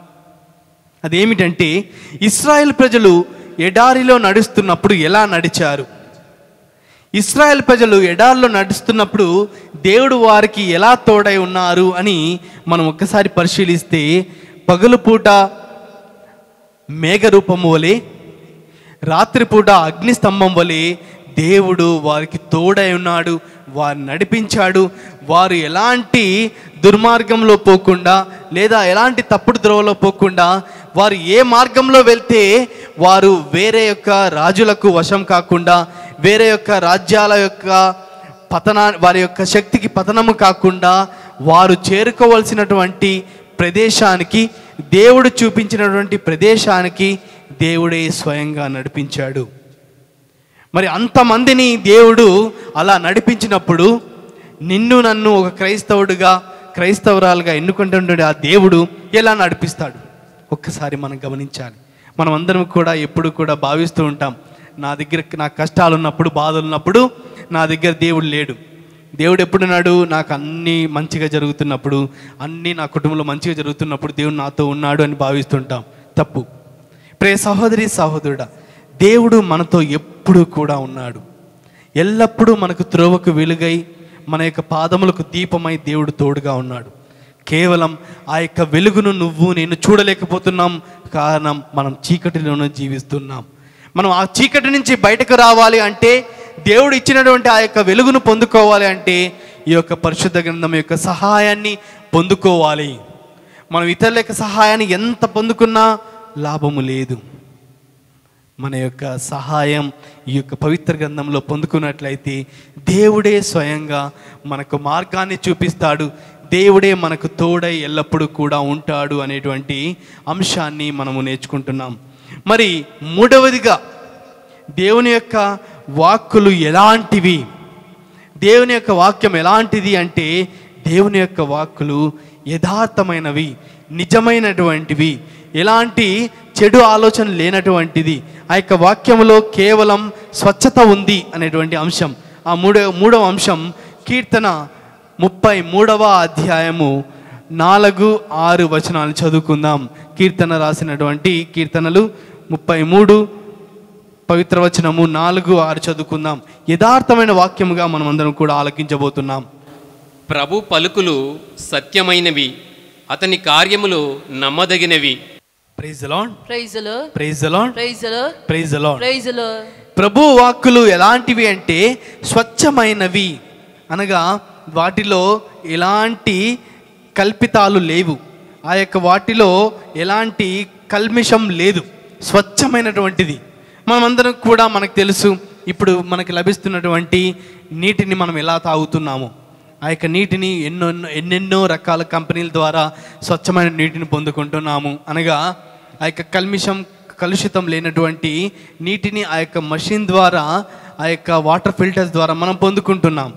అదేమిటంటే, ఇశ్రాయేల్ ప్రజలు ఎడారిలో నడుస్తున్నప్పుడు ఎలా నడిచారు? ఇశ్రాయేల్ ప్రజలు ఎడారిలో నడుస్తున్నప్పుడు దేవుడు వారికి ఎలా తోడై ఉన్నారు అని మనం ఒక్కసారి పరిశీలిస్తే, పగలుపూట మేఘరూపము వలె, రాత్రిపూట అగ్నిస్తంభం వలె దేవుడు వారికి తోడై ఉన్నాడు, వారిని నడిపించాడు. వారు ఎలాంటి దుర్మార్గంలో పోకుండా లేదా ఎలాంటి తప్పుడు ద్రోవలో పోకుండా వారు ఏ మార్గంలో వెళ్తే వారు వేరే యొక్క రాజులకు వశం కాకుండా, వేరే యొక్క రాజ్యాల యొక్క పతనా వారి యొక్క శక్తికి పతనము కాకుండా వారు చేరుకోవలసినటువంటి ప్రదేశానికి, దేవుడు చూపించినటువంటి ప్రదేశానికి దేవుడే స్వయంగా నడిపించాడు. మరి అంతమందిని దేవుడు అలా నడిపించినప్పుడు నిన్ను నన్ను ఒక క్రైస్తవుడిగా, క్రైస్తవురాలుగా ఎన్నుకుంటుండే ఆ దేవుడు ఎలా నడిపిస్తాడు? ఒక్కసారి మనం గమనించాలి. మనం అందరం కూడా ఎప్పుడు కూడా భావిస్తూ ఉంటాం, నా దగ్గర నాకు కష్టాలు ఉన్నప్పుడు, బాధలు ఉన్నప్పుడు నా దగ్గర దేవుడు లేడు. దేవుడు ఎప్పుడున్నాడు? నాకు అన్నీ మంచిగా జరుగుతున్నప్పుడు, అన్నీ నా కుటుంబంలో మంచిగా జరుగుతున్నప్పుడు దేవుడు నాతో ఉన్నాడు అని భావిస్తుంటాం. తప్పు. ప్రియ సహోదరి సహోదరుడా, దేవుడు మనతో ఎప్పుడు కూడా ఉన్నాడు. ఎల్లప్పుడూ మనకు త్రోవకు వెలుగై, మన యొక్క పాదములకు దీపమై దేవుడు తోడుగా ఉన్నాడు. కేవలం ఆ యొక్క వెలుగును నువ్వు నేను చూడలేకపోతున్నాం. కారణం మనం చీకటిలోనే జీవిస్తున్నాం. మనం ఆ చీకటి నుంచి బయటకు రావాలి అంటే, దేవుడు ఇచ్చినటువంటి ఆ యొక్క వెలుగును పొందుకోవాలి అంటే ఈ యొక్క పరిశుద్ధ గ్రంథం యొక్క సహాయాన్ని పొందుకోవాలి. మనం ఇతరుల యొక్క సహాయాన్ని ఎంత పొందుకున్నా లాభము లేదు. మన యొక్క సహాయం ఈ యొక్క పవిత్ర గ్రంథంలో పొందుకున్నట్లయితే దేవుడే స్వయంగా మనకు మార్గాన్ని చూపిస్తాడు. దేవుడే మనకు తోడై ఎల్లప్పుడూ కూడా ఉంటాడు అనేటువంటి అంశాన్ని మనము నేర్చుకుంటున్నాం. మరి మూడవదిగా దేవుని యొక్క వాక్కులు ఎలాంటివి? దేవుని యొక్క వాక్యం ఎలాంటిది అంటే, దేవుని యొక్క వాక్కులు యథార్థమైనవి, నిజమైనటువంటివి, ఎలాంటి చెడు ఆలోచన లేనటువంటిది. ఆ యొక్క వాక్యంలో కేవలం స్వచ్ఛత ఉంది అనేటువంటి అంశం. ఆ మూడవ మూడవ అంశం కీర్తన ముప్పై మూడవ అధ్యాయము నాలుగు ఆరు వచనాలు చదువుకుందాం. కీర్తన రాసినటువంటి కీర్తనలు ముప్పై మూడు పవిత్ర వచనము నాలుగు ఆరు చదువుకుందాం. యథార్థమైన వాక్యముగా మనం అందరం కూడా ఆలకించబోతున్నాం. ప్రభు పలుకులు సత్యమైనవి, అతని కార్యములు నమ్మదగినవి. Praise the lord, praise the lord, praise the lord, praise the lord, praise the lord. Praise the lord. ప్రభు వాక్కులు ఎలాంటివి అంటే స్వచ్ఛమైనవి, అనగా వాటిలో ఎలాంటి కల్పితాలు లేవు. ఆ యొక్క వాటిలో ఎలాంటి కల్మిషం లేదు, స్వచ్ఛమైనటువంటిది. మనమందరం కూడా మనకు తెలుసు, ఇప్పుడు మనకి లభిస్తున్నటువంటి నీటిని మనం ఎలా తాగుతున్నాము. ఆ యొక్క నీటిని ఎన్నో ఎన్నెన్నో రకాల కంపెనీల ద్వారా స్వచ్ఛమైన నీటిని పొందుకుంటున్నాము. అనగా ఆ యొక్క కల్మిషం కలుషితం లేనటువంటి నీటిని ఆ యొక్క మషిన్ ద్వారా, ఆ యొక్క వాటర్ ఫిల్టర్స్ ద్వారా మనం పొందుకుంటున్నాం.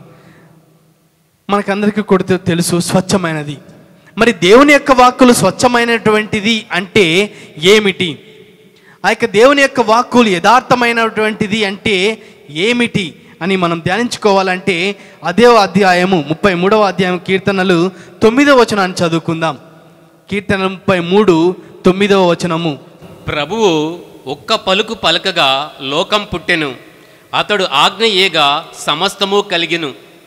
మనకందరికీ కూడా తెలుసు స్వచ్ఛమైనది. మరి దేవుని యొక్క వాక్కులు స్వచ్ఛమైనటువంటిది అంటే ఏమిటి? ఆ యొక్క దేవుని యొక్క వాక్కులు యథార్థమైనటువంటిది అంటే ఏమిటి అని మనం ధ్యానించుకోవాలంటే అదే అధ్యాయము ముప్పై మూడవ అధ్యాయం కీర్తనలు తొమ్మిదవ వచనాన్ని చదువుకుందాం. కీర్తన ముప్పై మూడు తొమ్మిదవ వచనము. ప్రభువు ఒక్క పలుకు పలకగా లోకం పుట్టెను, అతడు ఆజ్ఞ ఏగా సమస్తము కలిగెను.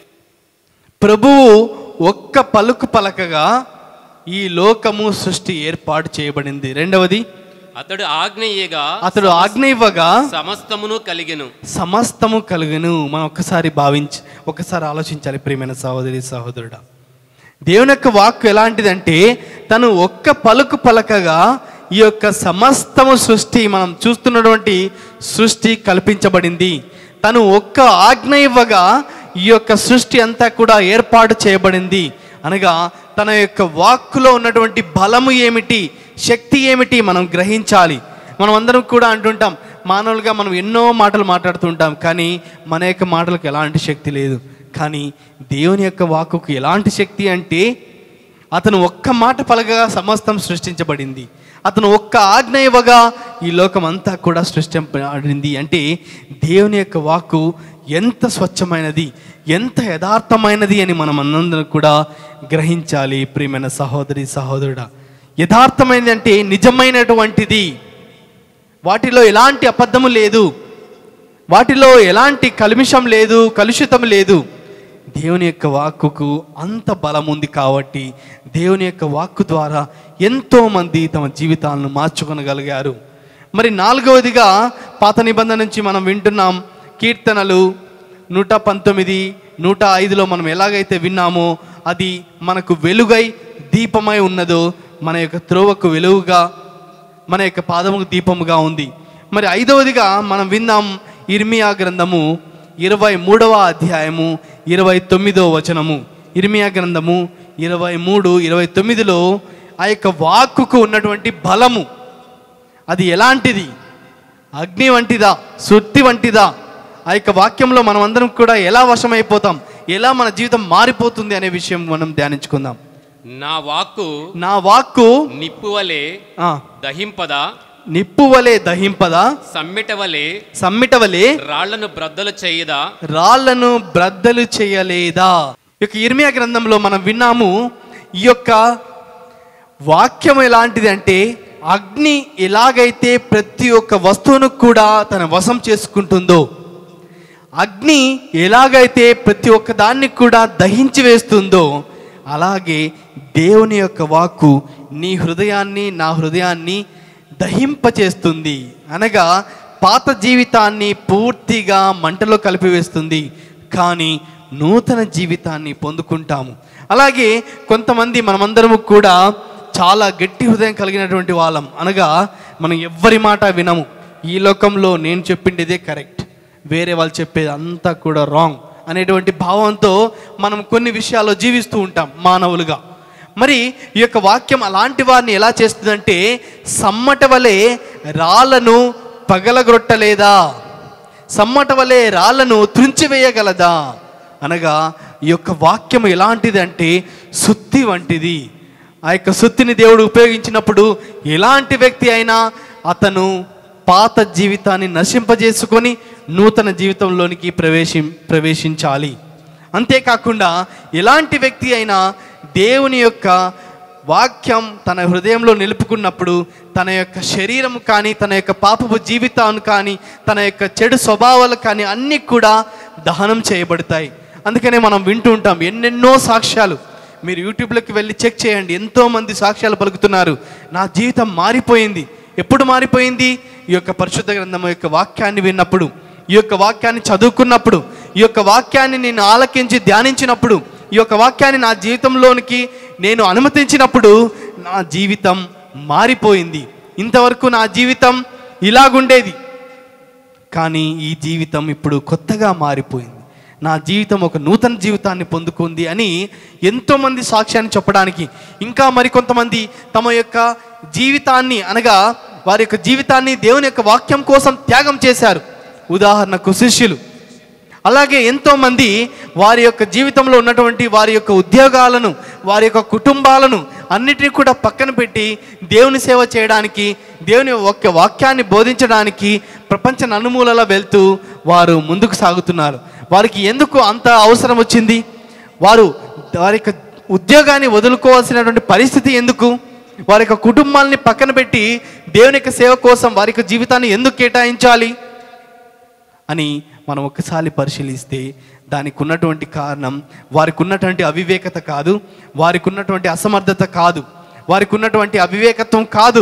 ప్రభువు ఒక్క పలుకు పలకగా ఈ లోకము సృష్టి ఏర్పాటు చేయబడింది. రెండవది, అతడు ఆజ్ఞ ఏగా అతడు ఆజ్ఞ ఇవ్వగా సమస్తమును కలిగెను. సమస్తము కలుగును. మనం ఒక్కసారి భావించి ఒకసారి ఆలోచించాలి ప్రియమైన సహోదరి సహోదరుడా. దేవుని యొక్క వాక్కు ఎలాంటిదంటే, తను ఒక్క పలుకు పలకగా ఈ యొక్క సమస్తము సృష్టి, మనం చూస్తున్నటువంటి సృష్టి కల్పించబడింది. తను ఒక్క ఆజ్ఞ ఇవ్వగా ఈ యొక్క సృష్టి అంతా కూడా ఏర్పాటు చేయబడింది. అనగా తన యొక్క వాక్కులో ఉన్నటువంటి బలము ఏమిటి, శక్తి ఏమిటి మనం గ్రహించాలి. మనం అందరం కూడా అంటుంటాం, మానవులుగా మనం ఎన్నో మాటలు మాట్లాడుతుంటాం, కానీ మన యొక్క మాటలకు ఎలాంటి శక్తి లేదు. కానీ దేవుని యొక్క వాక్కుకు ఎలాంటి శక్తి అంటే, అతను ఒక్క మాట పలకగా సమస్తం సృష్టించబడింది. అతను ఒక్క ఆజ్ఞ ఇవ్వగా ఈ లోకం అంతా కూడా సృష్టించబడింది. అంటే దేవుని యొక్క వాక్కు ఎంత స్వచ్ఛమైనది, ఎంత యథార్థమైనది అని మనం అందరం కూడా గ్రహించాలి ప్రియమైన సహోదరి సహోదరుడా. యథార్థమైనది అంటే నిజమైనటువంటిది, వాటిలో ఎలాంటి అబద్ధము లేదు, వాటిలో ఎలాంటి కల్మిషం లేదు, కలుషితం లేదు. దేవుని యొక్క వాక్కుకు అంత బలం ఉంది కాబట్టి దేవుని యొక్క వాక్కు ద్వారా ఎంతోమంది తమ జీవితాలను మార్చుకొనగలిగారు. మరి నాలుగవదిగా పాత నిబంధన నుంచి మనం వింటున్నాం, కీర్తనలు నూట పంతొమ్మిది నూట ఐదులో మనం ఎలాగైతే విన్నామో అది మనకు వెలుగై దీపమై ఉన్నదో మన యొక్క త్రోవకు వెలుగుగా మన యొక్క పాదముకు దీపముగా ఉంది. మరి ఐదవదిగా మనం విన్నాం ఇర్మియా గ్రంథము ఇరవై మూడవ అధ్యాయము ఇరవై తొమ్మిదవ వచనము. ఇర్మియా గ్రంథము ఇరవై మూడు ఇరవై తొమ్మిదిలో ఆ యొక్క వాక్కుకు ఉన్నటువంటి బలము అది ఎలాంటిది? అగ్ని వంటిదా, సుత్తి వంటిదా? ఆ యొక్క వాక్యంలో మనం అందరం కూడా ఎలా వశమైపోతాం, ఎలా మన జీవితం మారిపోతుంది అనే విషయం మనం ధ్యానించుకుందాం. నా వాక్కు నా వాక్కు నిప్పువలే ఆ, దహింపదా, నిప్పువలే దహింపదా, సమ్మిటవలే సమ్మిటవలే రాళ్లను బ్రద్దలు చేయదా, రాళ్లను బ్రద్దలు చేయలేదా? ఈ యొక్క ఇర్మియా గ్రంథంలో మనం విన్నాము. ఈ యొక్క వాక్యం ఎలాంటిది అంటే అగ్ని ఎలాగైతే ప్రతి ఒక్క వస్తువును కూడా తన వశం చేసుకుంటుందో, అగ్ని ఎలాగైతే ప్రతి ఒక్క దాన్ని కూడా దహించి వేస్తుందో, అలాగే దేవుని యొక్క వాక్కు నీ హృదయాన్ని నా హృదయాన్ని దహింపచేస్తుంది. అనగా పాత జీవితాన్ని పూర్తిగా మంటలో కలిపివేస్తుంది, కానీ నూతన జీవితాన్ని పొందుకుంటాము. అలాగే కొంతమంది మనమందరము కూడా చాలా గట్టి హృదయం కలిగినటువంటి వాళ్ళం. అనగా మనం ఎవ్వరి మాట వినము. ఈ లోకంలో నేను చెప్పిండేదే కరెక్ట్, వేరే వాళ్ళు చెప్పేది అంతా కూడా రాంగ్ అనేటువంటి భావంతో మనం కొన్ని విషయాల్లో జీవిస్తూ ఉంటాం మానవులుగా. మరి ఈ యొక్క వాక్యం అలాంటి వారిని ఎలా చేస్తుందంటే సమ్మట వలె రాళ్లను పగలగొట్టలేదా, సమ్మట వలె రాళ్లను త్రుంచివేయగలదా? అనగా ఈ యొక్క వాక్యం ఎలాంటిది అంటే సుత్తి వంటిది. ఆ యొక్క సుత్తిని దేవుడు ఉపయోగించినప్పుడు ఎలాంటి వ్యక్తి అయినా అతను పాత జీవితాన్ని నశింపజేసుకొని నూతన జీవితంలోనికి ప్రవేశి ప్రవేశించాలి. అంతేకాకుండా ఎలాంటి వ్యక్తి అయినా దేవుని యొక్క వాక్యం తన హృదయంలో నిలుపుకున్నప్పుడు తన యొక్క శరీరం కానీ, తన యొక్క పాపపు జీవితాన్ని కానీ, తన యొక్క చెడు స్వభావాలు కానీ అన్నీ కూడా దహనం చేయబడతాయి. అందుకనే మనం వింటూ ఉంటాం ఎన్నెన్నో సాక్ష్యాలు. మీరు యూట్యూబ్లోకి వెళ్ళి చెక్ చేయండి, ఎంతోమంది సాక్ష్యాలు పలుకుతున్నారు. నా జీవితం మారిపోయింది. ఎప్పుడు మారిపోయింది? ఈ యొక్క పరిశుద్ధ గ్రంథం యొక్క వాక్యాన్ని విన్నప్పుడు, ఈ యొక్క వాక్యాన్ని చదువుకున్నప్పుడు, ఈ యొక్క వాక్యాన్ని నేను ఆలకించి ధ్యానించినప్పుడు, ఈ యొక్క వాక్యాన్ని నా జీవితంలోనికి నేను అనుమతించినప్పుడు నా జీవితం మారిపోయింది. ఇంతవరకు నా జీవితం ఇలాగుండేది, కానీ ఈ జీవితం ఇప్పుడు కొత్తగా మారిపోయింది. నా జీవితం ఒక నూతన జీవితాన్ని పొందుకుంది అని ఎంతోమంది సాక్ష్యాన్ని చెప్పడానికి, ఇంకా మరికొంతమంది తమ యొక్క జీవితాన్ని అనగా వారి యొక్క జీవితాన్ని దేవుని యొక్క వాక్యం కోసం త్యాగం చేశారు. ఉదాహరణకు శిష్యులు. అలాగే ఎంతోమంది వారి యొక్క జీవితంలో ఉన్నటువంటి వారి యొక్క ఉద్యోగాలను, వారి యొక్క కుటుంబాలను అన్నిటినీ కూడా పక్కన పెట్టి దేవుని సేవ చేయడానికి, దేవుని యొక్క వాక్యాన్ని బోధించడానికి ప్రపంచ నలుమూలలా వెళ్తూ వారు ముందుకు సాగుతున్నారు. వారికి ఎందుకు అంత అవసరం వచ్చింది? వారు వారి యొక్క ఉద్యోగాన్ని వదులుకోవాల్సినటువంటి పరిస్థితి ఎందుకు? వారి యొక్క కుటుంబాలని పక్కన పెట్టి దేవుని యొక్క సేవ కోసం వారి యొక్క జీవితాన్ని ఎందుకు కేటాయించాలి అని మనం ఒక్కసారి పరిశీలిస్తే దానికి ఉన్నటువంటి కారణం వారికి ఉన్నటువంటి అవివేకత కాదు, వారికి ఉన్నటువంటి అసమర్థత కాదు, వారికి ఉన్నటువంటి అవివేకత్వం కాదు.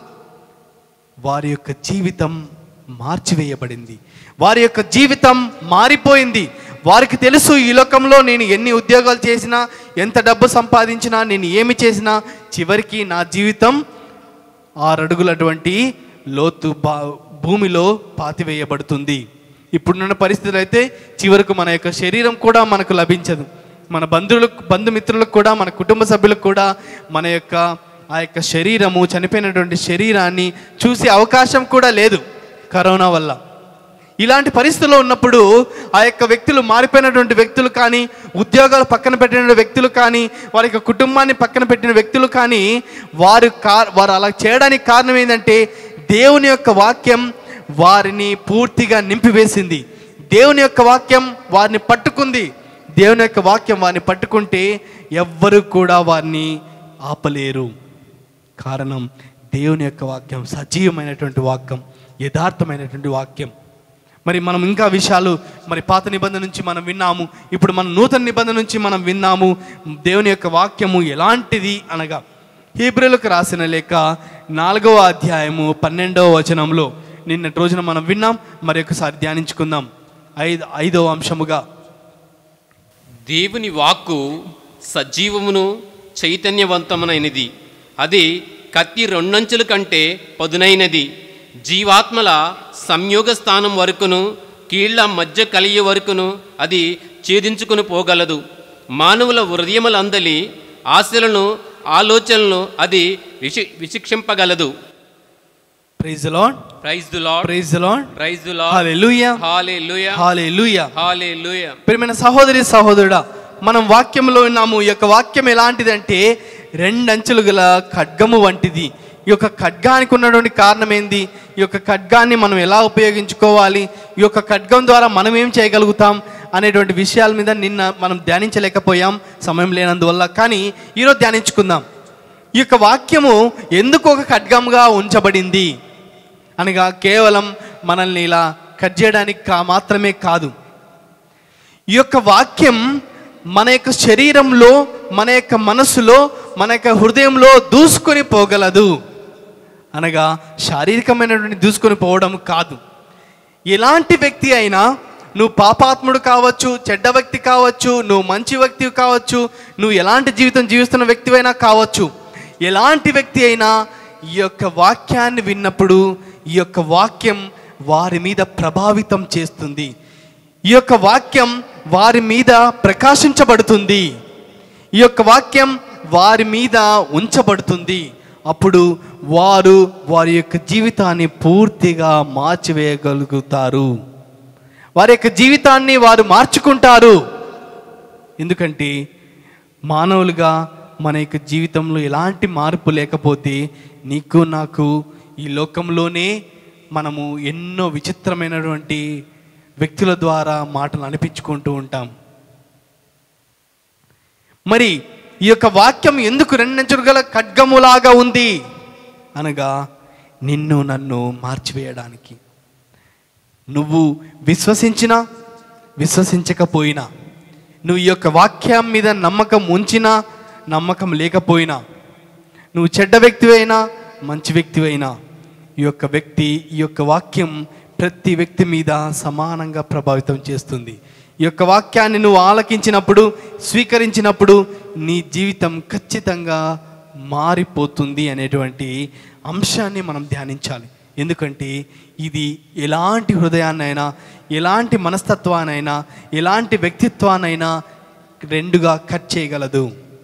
వారి యొక్క జీవితం మార్చివేయబడింది. వారి యొక్క జీవితం మారిపోయింది. వారికి తెలుసు ఈ లోకంలో నేను ఎన్ని ఉద్యోగాలు చేసినా, ఎంత డబ్బు సంపాదించినా, నేను ఏమి చేసినా చివరికి నా జీవితం ఆరడుగులటువంటి లోతు బా భూమిలో పాతివేయబడుతుంది. ఇప్పుడున్న పరిస్థితులు అయితే చివరకు మన యొక్క శరీరం కూడా మనకు లభించదు. మన బంధువులకు బంధుమిత్రులకు కూడా, మన కుటుంబ సభ్యులకు కూడా మన యొక్క ఆ యొక్క శరీరము, చనిపోయినటువంటి శరీరాన్ని చూసే అవకాశం కూడా లేదు కరోనా వల్ల. ఇలాంటి పరిస్థితుల్లో ఉన్నప్పుడు ఆ యొక్క వ్యక్తులు, మారిపోయినటువంటి వ్యక్తులు కానీ, ఉద్యోగాలు పక్కన పెట్టిన వ్యక్తులు కానీ, వారి యొక్క కుటుంబాన్ని పక్కన పెట్టిన వ్యక్తులు కానీ వారు కా వారు అలా చేయడానికి కారణం ఏంటంటే దేవుని యొక్క వాక్యం వారిని పూర్తిగా నింపివేసింది. దేవుని యొక్క వాక్యం వారిని పట్టుకుంది. దేవుని యొక్క వాక్యం వారిని పట్టుకుంటే ఎవ్వరు కూడా వారిని ఆపలేరు. కారణం దేవుని యొక్క వాక్యం సజీవమైనటువంటి వాక్యం, యథార్థమైనటువంటి వాక్యం. మరి మనం ఇంకా విషయాలు మరి పాత నిబంధన నుంచి మనం విన్నాము, ఇప్పుడు మన నూతన నిబంధన నుంచి మనం విన్నాము దేవుని యొక్క వాక్యము ఎలాంటిది అనగా హీబ్రీయులకు రాసిన లేఖ నాలుగవ అధ్యాయము పన్నెండవ వచనంలో నిన్నటి రోజున మనం విన్నాం. మరి ఒకసారి ధ్యానించుకుందాం. ఐదు ఐదవ అంశముగా దేవుని వాక్కు సజీవమును చైతన్యవంతమైనది. అది కత్తి రెండంచుల కంటే పదునైనది. జీవాత్మల సంయోగ స్థానం వరకును కీళ్ల మధ్య కలియ వరకును అది ఛేదించుకుని పోగలదు. మానవుల హృదయములందలి ఆశలను ఆలోచనలను అది విశి విశిక్షింపగలదు. Praise the lord, praise the lord, praise the lord, praise the lord, hallelujah, hallelujah, hallelujah, hallelujah. ప్రియమైన సహోదరి సహోదరుడా, మనం వాక్యంలో ఉన్నాము. ఈ యొక్క వాక్యం ఎలాంటిదంటే రెండంచులు గల ఖడ్గము వంటిది. ఈ యొక్క ఖడ్గానికి ఉన్నటువంటి కారణం ఏంది? ఈ యొక్క ఖడ్గాన్ని మనం ఎలా ఉపయోగించుకోవాలి, ఈ యొక్క ఖడ్గం ద్వారా మనం ఏం చేయగలుగుతాం అనేటువంటి విషయాల మీద నిన్న మనం ధ్యానించలేకపోయాం సమయం లేనందువల్ల. కానీ ఈరోజు ధ్యానించుకుందాం. ఈ యొక్క వాక్యము ఎందుకు ఒక ఖడ్గంగా ఉంచబడింది అనగా కేవలం మనల్ని ఇలా కట్ చేయడానికి కా మాత్రమే కాదు. ఈ యొక్క వాక్యం మన యొక్క శరీరంలో, మన యొక్క మనసులో, మన యొక్క హృదయంలో దూసుకొని పోగలదు. అనగా శారీరకమైనటువంటి దూసుకొని పోవడం కాదు. ఎలాంటి వ్యక్తి అయినా, నువ్వు పాపాత్ముడు కావచ్చు, చెడ్డ వ్యక్తి కావచ్చు, నువ్వు మంచి వ్యక్తి కావచ్చు, నువ్వు ఎలాంటి జీవితం జీవిస్తున్న వ్యక్తివైనా కావచ్చు, ఎలాంటి వ్యక్తి అయినా ఈ యొక్క వాక్యాన్ని విన్నప్పుడు ఈ యొక్క వాక్యం వారి మీద ప్రభావితం చేస్తుంది. ఈ యొక్క వాక్యం వారి మీద ప్రకాశించబడుతుంది. ఈ యొక్క వాక్యం వారి మీద ఉంచబడుతుంది. అప్పుడు వారు వారి యొక్క జీవితాన్ని పూర్తిగా మార్చివేయగలుగుతారు. వారి యొక్క జీవితాన్ని వారు మార్చుకుంటారు. ఎందుకంటే మానవులుగా మన యొక్క జీవితంలో ఎలాంటి మార్పు లేకపోతే నీకు నాకు ఈ లోకంలోనే మనము ఎన్నో విచిత్రమైనటువంటి వ్యక్తుల ద్వారా మాటలు అనిపించుకుంటూ ఉంటాం. మరి ఈ యొక్క వాక్యం ఎందుకు రెండంచులు గల ఖడ్గములాగా ఉంది అనగా నిన్ను నన్ను మార్చివేయడానికి. నువ్వు విశ్వసించినా విశ్వసించకపోయినా, నువ్వు ఈ యొక్క వాక్యం మీద నమ్మకం ఉంచినా నమ్మకం లేకపోయినా, నువ్వు చెడ్డ వ్యక్తివైనా మంచి వ్యక్తివైనా, ఈ యొక్క వ్యక్తి ఈ యొక్క వాక్యం ప్రతి వ్యక్తి మీద సమానంగా ప్రభావితం చేస్తుంది. ఈ యొక్క వాక్యాన్ని నువ్వు ఆలకించినప్పుడు, స్వీకరించినప్పుడు నీ జీవితం ఖచ్చితంగా మారిపోతుంది అనేటువంటి అంశాన్ని మనం ధ్యానించాలి. ఎందుకంటే ఇది ఎలాంటి హృదయాన్నైనా, ఎలాంటి మనస్తత్వానైనా, ఎలాంటి వ్యక్తిత్వానైనా రెండుగా కట్ చేయగలదు.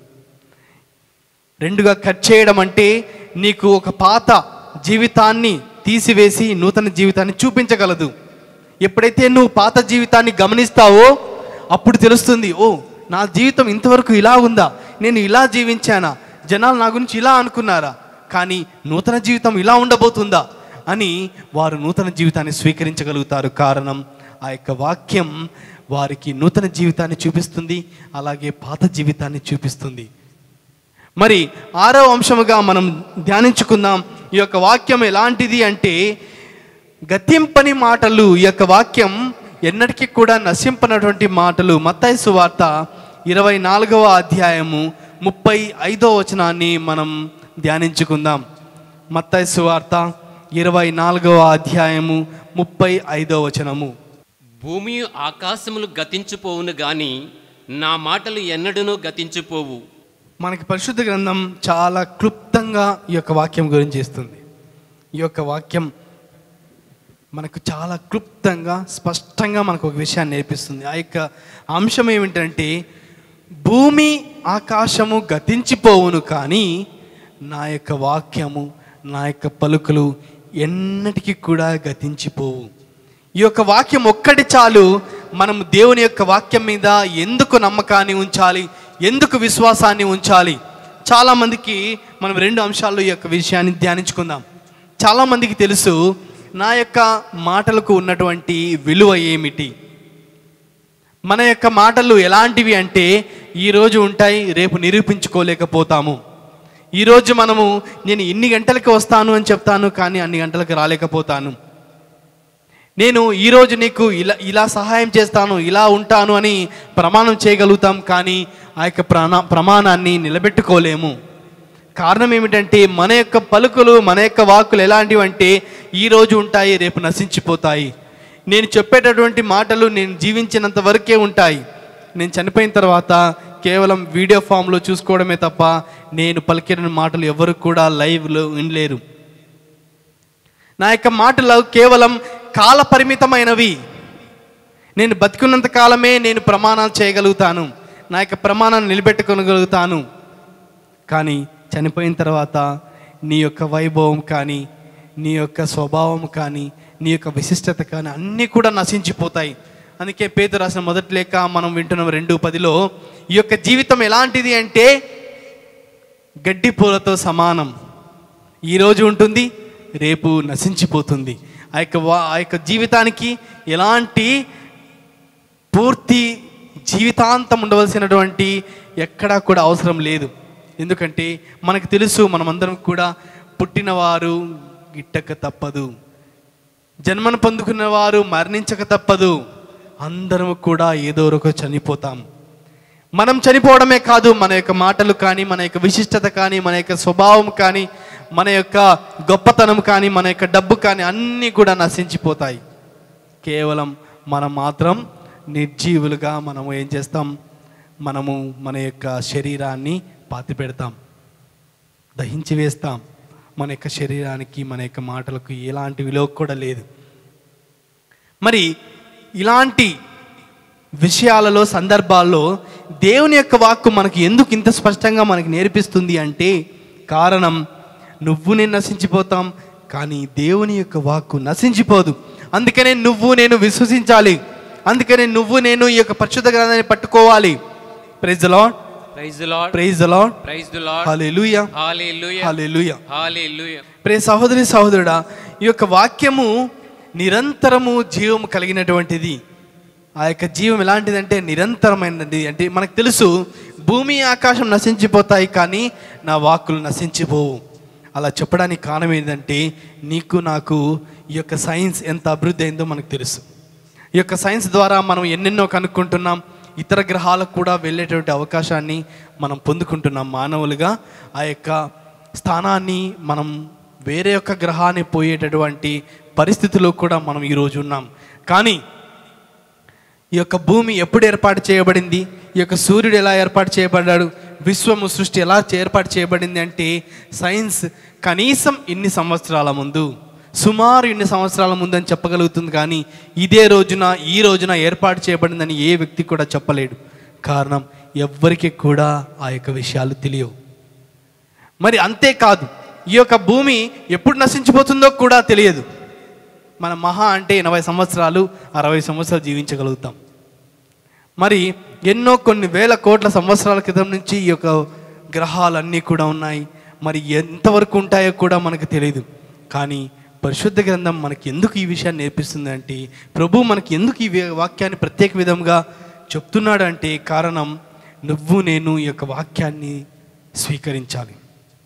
రెండుగా కట్ చేయడం అంటే నీకు ఒక పాత జీవితాన్ని తీసివేసి నూతన జీవితాన్ని చూపించగలదు. ఎప్పుడైతే నువ్వు పాత జీవితాన్ని గమనిస్తావో అప్పుడు తెలుస్తుంది, ఓ నా జీవితం ఇంతవరకు ఇలా ఉందా, నేను ఇలా జీవించానా, జనాలు నా గురించి ఇలా అనుకున్నారా, కానీ నూతన జీవితం ఇలా ఉండబోతుందా అని వారు నూతన జీవితాన్ని స్వీకరించగలుగుతారు. కారణం ఆ యొక్క వాక్యం వారికి నూతన జీవితాన్ని చూపిస్తుంది, అలాగే పాత జీవితాన్ని చూపిస్తుంది. మరి ఆరవ అంశముగా మనం ధ్యానించుకుందాం. ఈ యొక్క వాక్యం ఎలాంటిది అంటే గతింపని మాటలు. ఈ యొక్క వాక్యం ఎన్నటికీ కూడా నశింపనటువంటి మాటలు. మత్తయి సువార్త ఇరవై నాలుగవ అధ్యాయము ముప్పై ఐదవ వచనాన్ని మనం ధ్యానించుకుందాం. మత్తయి సువార్త ఇరవై నాలుగవ అధ్యాయము ముప్పై ఐదవ వచనము. భూమి ఆకాశములు గతించిపోవును గాని నా మాటలు ఎన్నడూనూ గతించిపోవు. మనకి పరిశుద్ధ గ్రంథం చాలా క్లుప్తంగా ఈ యొక్క వాక్యం గురించి ఇస్తుంది. ఈ యొక్క వాక్యం మనకు చాలా క్లుప్తంగా స్పష్టంగా మనకు ఒక విషయాన్ని నేర్పిస్తుంది. ఆ యొక్క అంశం ఏమిటంటే భూమి ఆకాశము గతించిపోవును కానీ నా యొక్క వాక్యము, నా యొక్క పలుకులు ఎన్నటికీ కూడా గతించిపోవు. ఈ యొక్క వాక్యం ఒక్కటి చాలు. మనం దేవుని యొక్క వాక్యం మీద ఎందుకు నమ్మకాన్ని ఉంచాలి, ఎందుకు విశ్వాసాన్ని ఉంచాలి. చాలామందికి మనం రెండు అంశాల్లో ఈ యొక్క విషయాన్ని ధ్యానించుకుందాం. చాలామందికి తెలుసు నా యొక్క మాటలకు ఉన్నటువంటి విలువ ఏమిటి. మన యొక్క మాటలు ఎలాంటివి అంటే ఈరోజు ఉంటాయి, రేపు నిరూపించుకోలేకపోతాము. ఈరోజు మనము నేను ఇన్ని గంటలకి వస్తాను అని చెప్తాను, కానీ అన్ని గంటలకు రాలేకపోతాను. నేను ఈరోజు నీకు ఇలా ఇలా సహాయం చేస్తాను, ఇలా ఉంటాను అని ప్రమాణం చేయగలుగుతాం, కానీ ఆ యొక్క ప్రమా ప్రమాణాన్ని నిలబెట్టుకోలేము. కారణం ఏమిటంటే మన యొక్క పలుకులు, మన యొక్క వాక్కులు ఎలాంటివి అంటే ఈరోజు ఉంటాయి, రేపు నశించిపోతాయి. నేను చెప్పేటటువంటి మాటలు నేను జీవించినంత వరకే ఉంటాయి. నేను చనిపోయిన తర్వాత కేవలం వీడియో ఫామ్లో చూసుకోవడమే తప్ప నేను పలికిన మాటలు ఎవరు కూడా లైవ్లో వినలేరు. నా యొక్క మాటలు కేవలం కాల పరిమితమైనవి. నేను బతికున్నంత కాలమే నేను ప్రమాణాలు చేయగలుగుతాను, నా యొక్క ప్రమాణాన్ని నిలబెట్టుకోగలుగుతాను. కానీ చనిపోయిన తర్వాత నీ యొక్క వైభవం కానీ, నీ యొక్క స్వభావం కానీ, నీ యొక్క విశిష్టత కానీ అన్నీ కూడా నశించిపోతాయి. అందుకే పేతురు రాసిన మొదటి లేఖ మనం వింటున్నాం రెండు పదిలో, ఈ యొక్క జీవితం ఎలాంటిది అంటే గడ్డి పూలతో సమానం. ఈరోజు ఉంటుంది, రేపు నశించిపోతుంది. ఆ యొక్క ఆ యొక్క జీవితానికి ఎలాంటి పూర్తి జీవితాంతం ఉండవలసినటువంటి ఎక్కడా కూడా అవసరం లేదు. ఎందుకంటే మనకు తెలుసు, మనమందరం కూడా పుట్టినవారు గిట్టక తప్పదు, జన్మను పొందుకున్న వారు మరణించక తప్పదు. అందరము కూడా ఏదో ఒక చనిపోతాం. మనం చనిపోవడమే కాదు, మన యొక్క మాటలు కానీ, మన యొక్క విశిష్టత కానీ, మన యొక్క స్వభావం కానీ, మన యొక్క గొప్పతనం కానీ, మన యొక్క డబ్బు కానీ అన్నీ కూడా నశించిపోతాయి. కేవలం మనం మాత్రం నిర్జీవులుగా మనము ఏం చేస్తాం, మనము మన యొక్క శరీరాన్ని పాతి పెడతాం, దహించి వేస్తాం. మన యొక్క శరీరానికి, మన యొక్క మాటలకు ఎలాంటి విలువ కూడా లేదు. మరి ఇలాంటి విషయాలలో, సందర్భాల్లో దేవుని యొక్క వాక్కు మనకు ఎందుకు ఇంత స్పష్టంగా మనకు నేర్పిస్తుంది అంటే, కారణం నువ్వు నేను నశించిపోతాం, కానీ దేవుని యొక్క వాక్కు నశించిపోదు. అందుకనే నువ్వు నేను విశ్వసించాలి. అందుకనే నువ్వు నేను ఈ యొక్క పరిశుద్ధ గ్రంథాన్ని పట్టుకోవాలి. Praise the lord, praise the lord, praise the lord, praise the lord, hallelujah, hallelujah, hallelujah, hallelujah. ప్రియ సహోదరి సహోదరుడా, ఈ యొక్క వాక్యము నిరంతరము జీవము కలిగినటువంటిది. ఆ యొక్క జీవం ఎలాంటిదంటే నిరంతరమైనది. అంటే మనకు తెలుసు, భూమి ఆకాశం నశించిపోతాయి కానీ నా వాక్కులు నశించిపోవు. అలా చెప్పడానికి కారణం ఏంటంటే, నీకు నాకు ఈ యొక్క సైన్స్ ఎంత అభివృద్ధి అయిందో మనకు తెలుసు. ఈ యొక్క సైన్స్ ద్వారా మనం ఎన్నెన్నో కనుక్కుంటున్నాం. ఇతర గ్రహాలకు కూడా వెళ్ళేటువంటి అవకాశాన్ని మనం పొందుకుంటున్నాం. మానవులుగా ఆ యొక్క స్థానాన్ని మనం వేరే యొక్క గ్రహాన్ని పోయేటటువంటి పరిస్థితిలో కూడా మనం ఈరోజు ఉన్నాం. కానీ ఈ యొక్క భూమి ఎప్పుడు ఏర్పాటు చేయబడింది, ఈ యొక్క సూర్యుడు ఎలా ఏర్పాటు చేయబడ్డాడు, విశ్వము సృష్టి ఎలా ఏర్పాటు చేయబడింది అంటే, సైన్స్ కనీసం ఇన్ని సంవత్సరాల ముందు, సుమారు ఇన్ని సంవత్సరాల ముందని చెప్పగలుగుతుంది. కానీ ఇదే రోజున, ఈ రోజున ఏర్పాటు చేయబడిందని ఏ వ్యక్తి కూడా చెప్పలేడు. కారణం, ఎవ్వరికి కూడా ఆ యొక్క విషయాలు తెలియవు. మరి అంతేకాదు, ఈ యొక్క భూమి ఎప్పుడు నశించిపోతుందో కూడా తెలియదు. మన మహా అంటే ఎనభై సంవత్సరాలు అరవై సంవత్సరాలు జీవించగలుగుతాం. మరి ఎన్నో కొన్ని వేల కోట్ల సంవత్సరాల క్రితం నుంచి ఈ యొక్క గ్రహాలన్నీ కూడా ఉన్నాయి. మరి ఎంతవరకు ఉంటాయో కూడా మనకు తెలియదు. కానీ పరిశుద్ధ గ్రంథం మనకి ఎందుకు ఈ విషయాన్ని నేర్పిస్తుంది అంటే, ప్రభు మనకి ఎందుకు ఈ వాక్యాన్ని ప్రత్యేక విధంగా చెప్తున్నాడు అంటే, కారణం నువ్వు నేను ఈ యొక్క వాక్యాన్ని స్వీకరించాలి,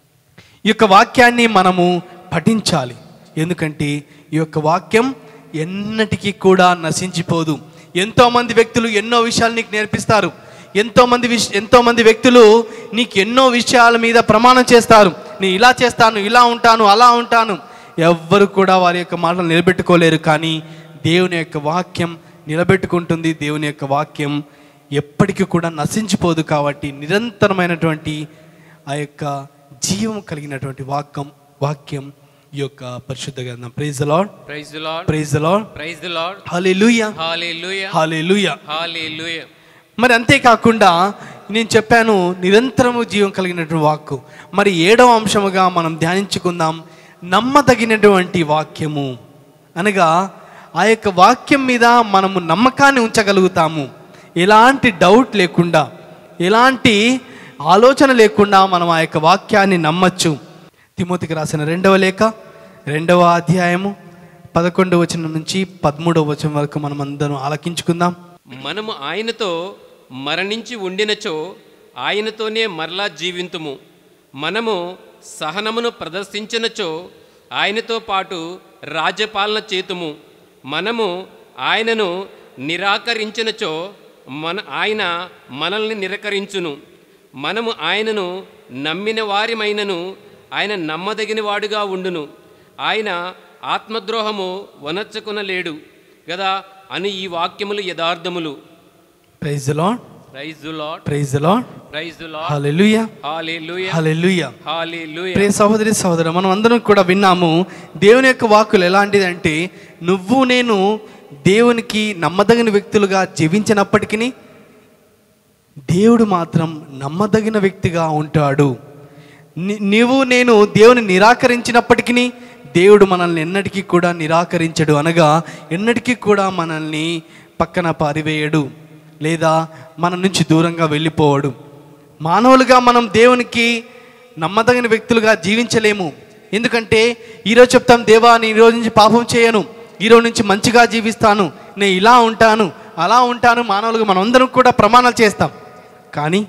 ఈ యొక్క వాక్యాన్ని మనము పఠించాలి. ఎందుకంటే ఈ యొక్క వాక్యం ఎన్నటికీ కూడా నశించిపోదు. ఎంతోమంది వ్యక్తులు ఎన్నో విషయాలు నీకు నేర్పిస్తారు. ఎంతోమంది విష ఎంతోమంది వ్యక్తులు నీకు ఎన్నో విషయాల మీద ప్రమాణం చేస్తారు. నేను ఇలా చేస్తాను, ఇలా ఉంటాను, అలా ఉంటాను. ఎవ్వరు కూడా వారి యొక్క మాటలు నిలబెట్టుకోలేరు. కానీ దేవుని యొక్క వాక్యం నిలబెట్టుకుంటుంది. దేవుని యొక్క వాక్యం ఎప్పటికీ కూడా నశించిపోదు. కాబట్టి నిరంతరమైనటువంటి ఆ యొక్క జీవం కలిగినటువంటి వాక్యం వాక్యం ఈ యొక్క పరిశుద్ధ గ్రంథం. Praise the lord, praise the lord, praise the lord, praise the lord, hallelujah, hallelujah, hallelujah, hallelujah. మరి అంతేకాకుండా నేను చెప్పాను నిరంతరము జీవం కలిగినటువంటి వాక్కు. మరి ఏడవ అంశముగా మనం ధ్యానించుకుందాం, నమ్మదగినటువంటి వాక్యము. అనగా ఆ యొక్క వాక్యం మీద మనము నమ్మకాన్ని ఉంచగలుగుతాము. ఎలాంటి డౌట్ లేకుండా, ఎలాంటి ఆలోచన లేకుండా మనం ఆ యొక్క వాక్యాన్ని నమ్మచ్చు. తిమోతికి రాసిన రెండవ లేఖ రెండవ అధ్యాయము పదకొండవ వచనం నుంచి పదమూడవ వచనం వరకు మనం అందరం ఆలకించుకుందాం. మనము ఆయనతో మరణించి ఉండినచో ఆయనతోనే మరలా జీవింతుము. మనము సహనమును ప్రదర్శించినచో ఆయనతో పాటు రాజ్యపాలన చేతుము. మనము ఆయనను నిరాకరించినచో మన ఆయన మనల్ని నిరాకరించును. మనము ఆయనను నమ్మిన వారిమైనను ఆయన నమ్మదగిన వాడుగా ఉండును. ఆయన ఆత్మద్రోహము వనర్చుకొనలేడు. కదా అని ఈ వాక్యములు యథార్థములు. Praise the lord, praise the lord, praise the lord, praise the lord, hallelujah, hallelujah, hallelujah, hallelujah. ప్రియ సహోదరి సహోదరు, మనం అందరం కూడా విన్నాము దేవుని యొక్క వాక్కులు ఎలాంటిదంటే, నువ్వు నేను దేవునికి నమ్మదగిన వ్యక్తులుగా జీవించినప్పటికీ దేవుడు మాత్రం నమ్మదగిన వ్యక్తిగా ఉంటాడు. నీవు నేను దేవుని నిరాకరించినప్పటికీ దేవుడు మనల్ని ఎన్నటికీ కూడా నిరాకరించడు, అనగా ఎన్నటికీ కూడా మనల్ని పక్కన పారివేయడు లేదా మన నుంచి దూరంగా వెళ్ళిపోవడు. మానవులుగా మనం దేవునికి నమ్మదగిన వ్యక్తులుగా జీవించలేము. ఎందుకంటే ఈరోజు చెప్తాం, దేవా నేను ఈరోజు నుంచి పాపం చేయను, ఈరోజు నుంచి మంచిగా జీవిస్తాను, నేను ఇలా ఉంటాను అలా ఉంటాను. మానవులుగా మనం అందరం కూడా ప్రమాణాలు చేస్తాం. కానీ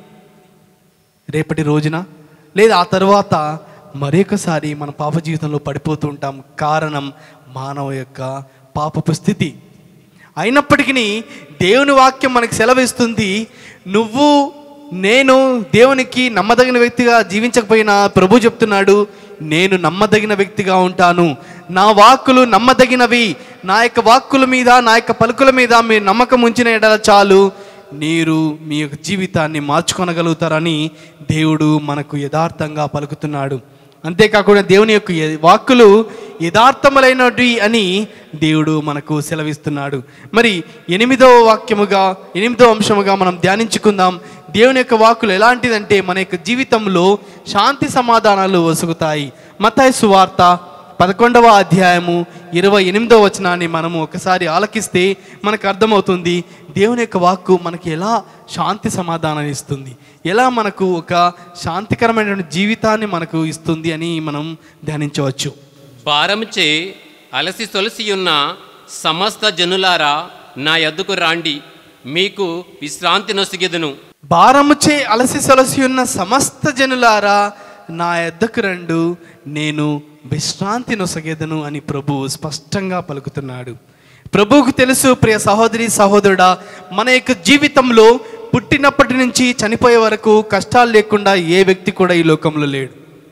రేపటి రోజున లేదా ఆ తర్వాత మరొకసారి మన పాప జీవితంలో పడిపోతూ ఉంటాం. కారణం మానవ యొక్క పాపపు స్థితి. అయినప్పటికీ దేవుని వాక్యం మనకు సెలవిస్తుంది, నువ్వు నేను దేవునికి నమ్మదగిన వ్యక్తిగా జీవించకపోయినా ప్రభు చెప్తున్నాడు, నేను నమ్మదగిన వ్యక్తిగా ఉంటాను. నా వాక్కులు నమ్మదగినవి. నా యొక్క వాక్కుల మీద నా యొక్క పలుకుల మీద మీరు నమ్మకం ఉంచిన ఎడల చాలు, మీరు మీ యొక్క జీవితాన్ని మార్చుకొనగలుగుతారని దేవుడు మనకు యథార్థంగా పలుకుతున్నాడు. అంతేకాకుండా దేవుని యొక్క వాక్కులు యథార్థములైనవి అని దేవుడు మనకు సెలవిస్తున్నాడు. మరి ఎనిమిదవ వాక్యముగా ఎనిమిదవ అంశముగా మనం ధ్యానించుకుందాం. దేవుని యొక్క వాక్కులు ఎలాంటిదంటే మన యొక్క జీవితంలో శాంతి సమాధానాలు వసుగుతాయి. మత్తయి సువార్త పదకొండవ అధ్యాయము ఇరవై ఎనిమిదవ వచనాన్ని మనము ఒకసారి ఆలకిస్తే మనకు అర్థమవుతుంది దేవుని యొక్క వాక్కు మనకి ఎలా శాంతి సమాధానాన్ని ఇస్తుంది, ఎలా మనకు ఒక శాంతికరమైన జీవితాన్ని మనకు ఇస్తుంది అని మనం ధ్యానించవచ్చు. భారముచే అలసి సొలసి ఉన్న సమస్త జనులారా నా యొద్దకు రాండి, మీకు విశ్రాంతి నొసగెదను. భారముచే అలసి సొలసి ఉన్న సమస్త జనులారా నా యొద్దకు రండు, నేను విశ్రాంతి నొసగెదను అని ప్రభు స్పష్టంగా పలుకుతున్నాడు. ప్రభువుకు తెలుసు, ప్రియ సహోదరి సహోదరుడా, మన యొక్క జీవితంలో పుట్టినప్పటి నుంచి చనిపోయే వరకు కష్టాలు లేకుండా ఏ వ్యక్తి కూడా ఈ లోకంలో లేడు.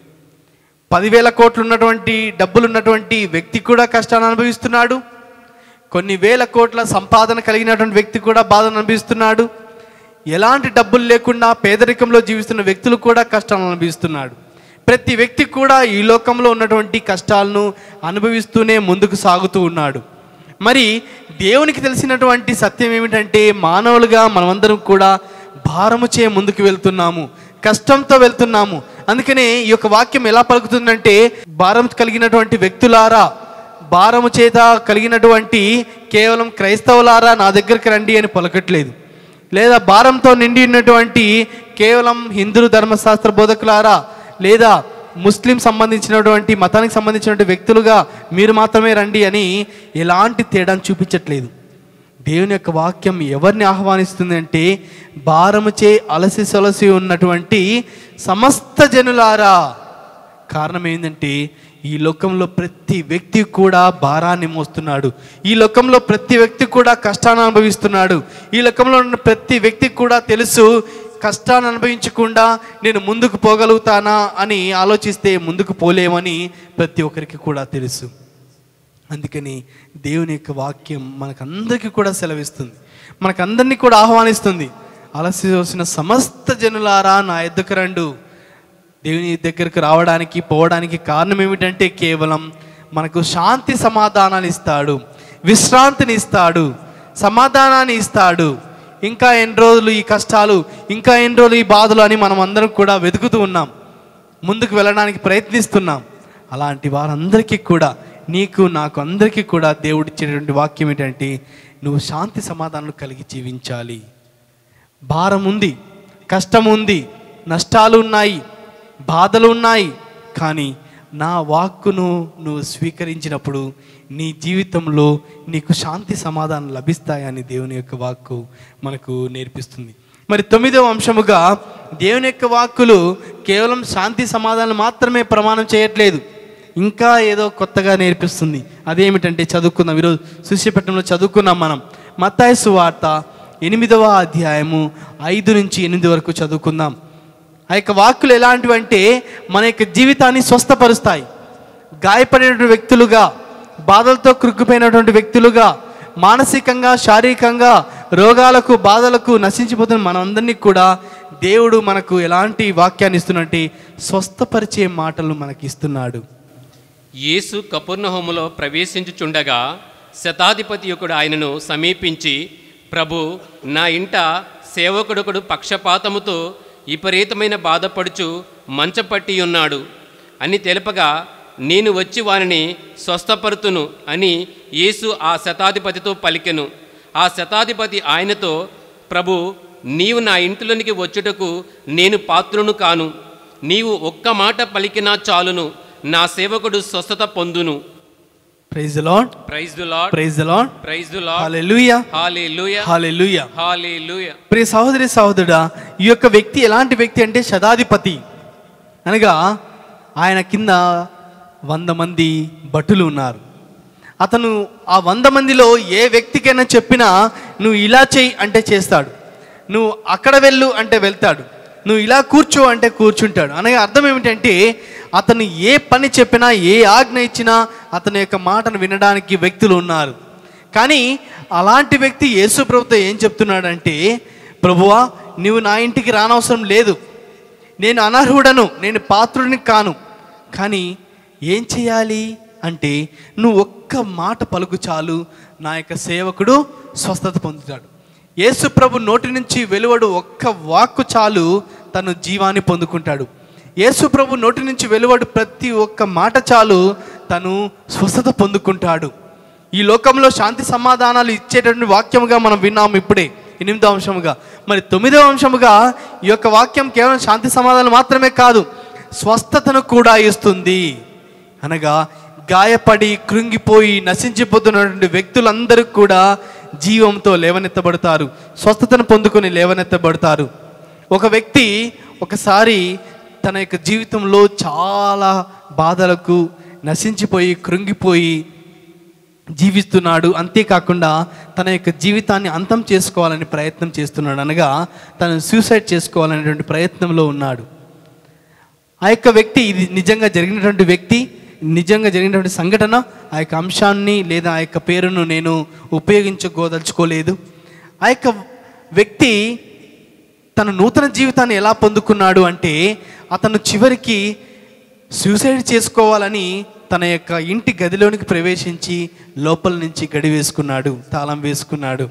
పదివేల కోట్లు ఉన్నటువంటి డబ్బులు ఉన్నటువంటి వ్యక్తి కూడా కష్టాన్ని అనుభవిస్తున్నాడు. కొన్ని వేల కోట్ల సంపాదన కలిగినటువంటి వ్యక్తి కూడా బాధను అనుభవిస్తున్నాడు. ఎలాంటి డబ్బులు లేకుండా పేదరికంలో జీవిస్తున్న వ్యక్తులు కూడా కష్టాలను అనుభవిస్తున్నాడు. ప్రతి వ్యక్తి కూడా ఈ లోకంలో ఉన్నటువంటి కష్టాలను అనుభవిస్తూనే ముందుకు సాగుతూ ఉన్నాడు. మరి దేవునికి తెలిసినటువంటి సత్యం ఏమిటంటే, మానవులుగా మనమందరం కూడా భారము చే ముందుకు వెళ్తున్నాము, కష్టంతో వెళ్తున్నాము. అందుకనే ఈ యొక్క వాక్యం ఎలా పలుకుతుందంటే, భారం కలిగినటువంటి వ్యక్తులారా, భారము చేత కలిగినటువంటి కేవలం క్రైస్తవులారా నా దగ్గరికి రండి అని పలకట్లేదు. లేదా భారంతో నిండి ఉన్నటువంటి కేవలం హిందూ ధర్మశాస్త్ర బోధకులారా లేదా ముస్లిం సంబంధించినటువంటి మతానికి సంబంధించినటువంటి వ్యక్తులుగా మీరు మాత్రమే రండి అని ఎలాంటి తేడాను చూపించట్లేదు. దేవుని యొక్క వాక్యం ఎవరిని ఆహ్వానిస్తుంది అంటే, భారముచే అలసి సొలసి ఉన్నటువంటి సమస్త జనులారా. కారణం ఏంటంటే, ఈ లోకంలో ప్రతి వ్యక్తి కూడా భారాన్ని మోస్తున్నాడు. ఈ లోకంలో ప్రతి వ్యక్తి కూడా కష్టాన్ని అనుభవిస్తున్నాడు. ఈ లోకంలో ఉన్న ప్రతి వ్యక్తికి కూడా తెలుసు, కష్టాన్ని అనుభవించకుండా నేను ముందుకు పోగలుగుతానా అని ఆలోచిస్తే ముందుకు పోలేమని ప్రతి ఒక్కరికి కూడా తెలుసు. అందుకని దేవుని యొక్క వాక్యం మనకందరికీ కూడా సెలవిస్తుంది, మనకందరినీ కూడా ఆహ్వానిస్తుంది. అలసి చూసిన సమస్త జనులారా నా యొద్దకు రండు. దేవుని దగ్గరకు రావడానికి పోవడానికి కారణం ఏమిటంటే, కేవలం మనకు శాంతి సమాధానాన్ని ఇస్తాడు, విశ్రాంతిని ఇస్తాడు, సమాధానాన్ని ఇస్తాడు. ఇంకా ఎన్ని రోజులు ఈ కష్టాలు, ఇంకా ఎన్ని రోజులు ఈ బాధలు అని మనం అందరం కూడా వెతుకుతూ ఉన్నాం, ముందుకు వెళ్ళడానికి ప్రయత్నిస్తున్నాం. అలాంటి వారందరికీ కూడా, నీకు నాకు అందరికీ కూడా దేవుడు ఇచ్చేటువంటి వాక్యం ఏంటంటే, నువ్వు శాంతి సమాధానం కలిగి జీవించాలి. భారం ఉంది, కష్టం ఉంది, నష్టాలు ఉన్నాయి, బాధలు ఉన్నాయి. కానీ నా వాక్కును నువ్వు స్వీకరించినప్పుడు నీ జీవితంలో నీకు శాంతి సమాధానం లభిస్తాయని దేవుని యొక్క వాక్కు మనకు నేర్పిస్తుంది. మరి తొమ్మిదవ అంశముగా దేవుని యొక్క వాక్కులు కేవలం శాంతి సమాధానం మాత్రమే ప్రమాణం చేయట్లేదు, ఇంకా ఏదో కొత్తగా నేర్పిస్తుంది. అదేమిటంటే చదువుకుందాం. ఈరోజు శిష్యపట్నంలో చదువుకున్నాం మనం. మత్తయి సువార్త ఎనిమిదవ అధ్యాయము ఐదు నుంచి ఎనిమిది వరకు చదువుకుందాం. ఆ యొక్క వాక్కులు ఎలాంటివంటే మన యొక్క జీవితాన్ని స్వస్థపరుస్తాయి. గాయపడినటువంటి వ్యక్తులుగా, బాధలతో కృక్కుపోయినటువంటి వ్యక్తులుగా, మానసికంగా శారీరకంగా రోగాలకు బాధలకు నశించిపోతున్న మనందరినీ కూడా దేవుడు మనకు ఎలాంటి వాక్యాన్ని ఇస్తున్నట్టు స్వస్థపరిచే మాటలు మనకి ఇస్తున్నాడు. యేసు కపెర్నహూములో ప్రవేశించుచుండగా శతాధిపతి ఒకడు ఆయనను సమీపించి, ప్రభు, నా ఇంట సేవకుడొకడు పక్షపాతముతో విపరీతమైన బాధపడుచు మంచపట్టి ఉన్నాడు అని తెలుపగా, నేను వచ్చి వారిని స్వస్థపరుతును అని యేసు ఆ శతాధిపతితో పలికెను. ఆ శతాధిపతి ఆయనతో, ప్రభు, నీవు నా ఇంటిలోనికి వచ్చుటకు నేను పాత్రును కాను. నీవు ఒక్క మాట పలికినా చాలును, నా సేవకుడు స్వస్థత పొందును. Praise the lord, praise the lord, praise the lord, praise the lord, hallelujah, hallelujah, hallelujah, hallelujah. ప్రియ సహోదరి సహోదరుడా, ఈ యొక్క వ్యక్తి ఎలాంటి వ్యక్తి అంటే శతాధిపతి అనగా ఆయన కింద వంద మంది భటులు ఉన్నారు. అతను ఆ వంద మందిలో ఏ వ్యక్తికైనా చెప్పినా నువ్వు ఇలా చెయ్యి అంటే చేస్తాడు, నువ్వు అక్కడ వెళ్ళు అంటే వెళ్తాడు, నువ్వు ఇలా కూర్చో అంటే కూర్చుంటాడు. అనగా అర్థం ఏమిటంటే అతను ఏ పని చెప్పినా ఏ ఆజ్ఞ ఇచ్చినా అతని యొక్క మాటను వినడానికి వ్యక్తులు ఉన్నారు. కానీ అలాంటి వ్యక్తి యేసు ప్రభుతో ఏం చెప్తున్నాడంటే, ప్రభువా, నువ్వు నా ఇంటికి రానవసరం లేదు, నేను అనర్హుడను, నేను పాత్రుడిని కాను, కానీ ఏం చేయాలి అంటే నువ్వు ఒక్క మాట పలుకు చాలు, నా యొక్క సేవకుడు స్వస్థత పొందుతాడు. యేసు ప్రభు నోటి నుంచి వెలువడు ఒక్క వాక్కు చాలు తను జీవాన్ని పొందుకుంటాడు. యేసు ప్రభు నోటి నుంచి వెలువడు ప్రతి ఒక్క మాట చాలు తను స్వస్థత పొందుకుంటాడు. ఈ లోకంలో శాంతి సమాధానాలు ఇచ్చేటటువంటి వాక్యముగా మనం విన్నాము ఇప్పుడే ఎనిమిదవ అంశముగా. మరి తొమ్మిదవ అంశముగా ఈ యొక్క వాక్యం కేవలం శాంతి సమాధానం మాత్రమే కాదు, స్వస్థతను కూడా ఇస్తుంది. అనగా గాయపడి కృంగిపోయి నశించిపోతున్నటువంటి వ్యక్తులందరూ కూడా జీవంతో లేవనెత్తబడతారు, స్వస్థతను పొందుకొని లేవనెత్తబడతారు. ఒక వ్యక్తి ఒకసారి తన యొక్క జీవితంలో చాలా బాధలకు నశించిపోయి కృంగిపోయి జీవిస్తున్నాడు. అంతేకాకుండా తన యొక్క జీవితాన్ని అంతం చేసుకోవాలని ప్రయత్నం చేస్తున్నాడు, అనగా తను సూసైడ్ చేసుకోవాలనేటువంటి ప్రయత్నంలో ఉన్నాడు. ఆ యొక్క వ్యక్తి, ఇది నిజంగా జరిగినటువంటి వ్యక్తి, నిజంగా జరిగినటువంటి సంఘటన, ఆ యొక్క అంశాన్ని లేదా ఆ యొక్క పేరును నేను ఉపయోగించుకోదలుచుకోలేదు. ఆ యొక్క వ్యక్తి తన నూతన జీవితాన్ని ఎలా పొందుకున్నాడు అంటే, అతను చివరికి సూసైడ్ చేసుకోవాలని తన యొక్క ఇంటి గదిలోనికి ప్రవేశించి లోపల నుంచి గడి వేసుకున్నాడు, తాళం వేసుకున్నాడు,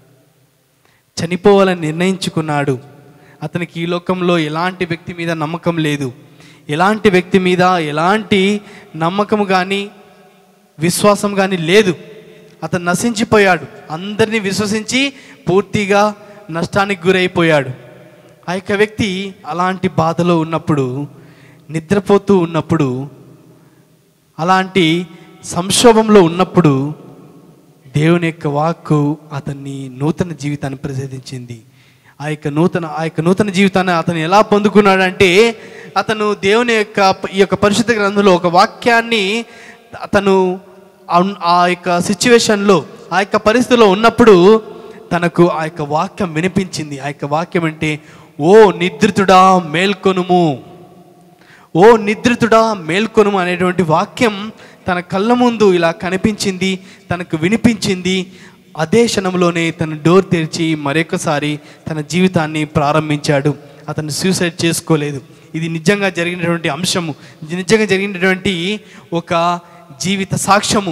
చనిపోవాలని నిర్ణయించుకున్నాడు. అతనికి ఈ లోకంలో ఎలాంటి వ్యక్తి మీద నమ్మకం లేదు, ఎలాంటి వ్యక్తి మీద ఎలాంటి నమ్మకం కానీ విశ్వాసం కానీ లేదు. అతను నశించిపోయాడు, అందరినీ విశ్వసించి పూర్తిగా నష్టానికి గురైపోయాడు. ఆ యొక్క వ్యక్తి అలాంటి బాధలో ఉన్నప్పుడు, నిద్రపోతూ ఉన్నప్పుడు, అలాంటి సంక్షోభంలో ఉన్నప్పుడు దేవుని యొక్క వాక్కు అతన్ని నూతన జీవితాన్ని ప్రసాదించింది. ఆ యొక్క నూతన ఆ యొక్క నూతన జీవితాన్ని అతను ఎలా పొందుకున్నాడంటే, అతను దేవుని యొక్క ఈ యొక్క పరిశుద్ధ గ్రంథంలో ఒక వాక్యాన్ని అతను ఆ యొక్క సిచ్యువేషన్లో ఆ యొక్క పరిస్థితిలో ఉన్నప్పుడు తనకు ఆ యొక్క వాక్యం వినిపించింది. ఆ యొక్క వాక్యం అంటే, ఓ నిద్రితుడా మేల్కొనుము, ఓ నిద్రితుడా మేల్కొనుము అనేటువంటి వాక్యం తన కళ్ళ ముందు ఇలా కనిపించింది, తనకు వినిపించింది. అదే క్షణంలోనే తన డోర్ తెరిచి మరొకసారి తన జీవితాన్ని ప్రారంభించాడు. అతను సూసైడ్ చేసుకోలేదు. ఇది నిజంగా జరిగినటువంటి అంశము, నిజంగా జరిగినటువంటి ఒక జీవిత సాక్ష్యము.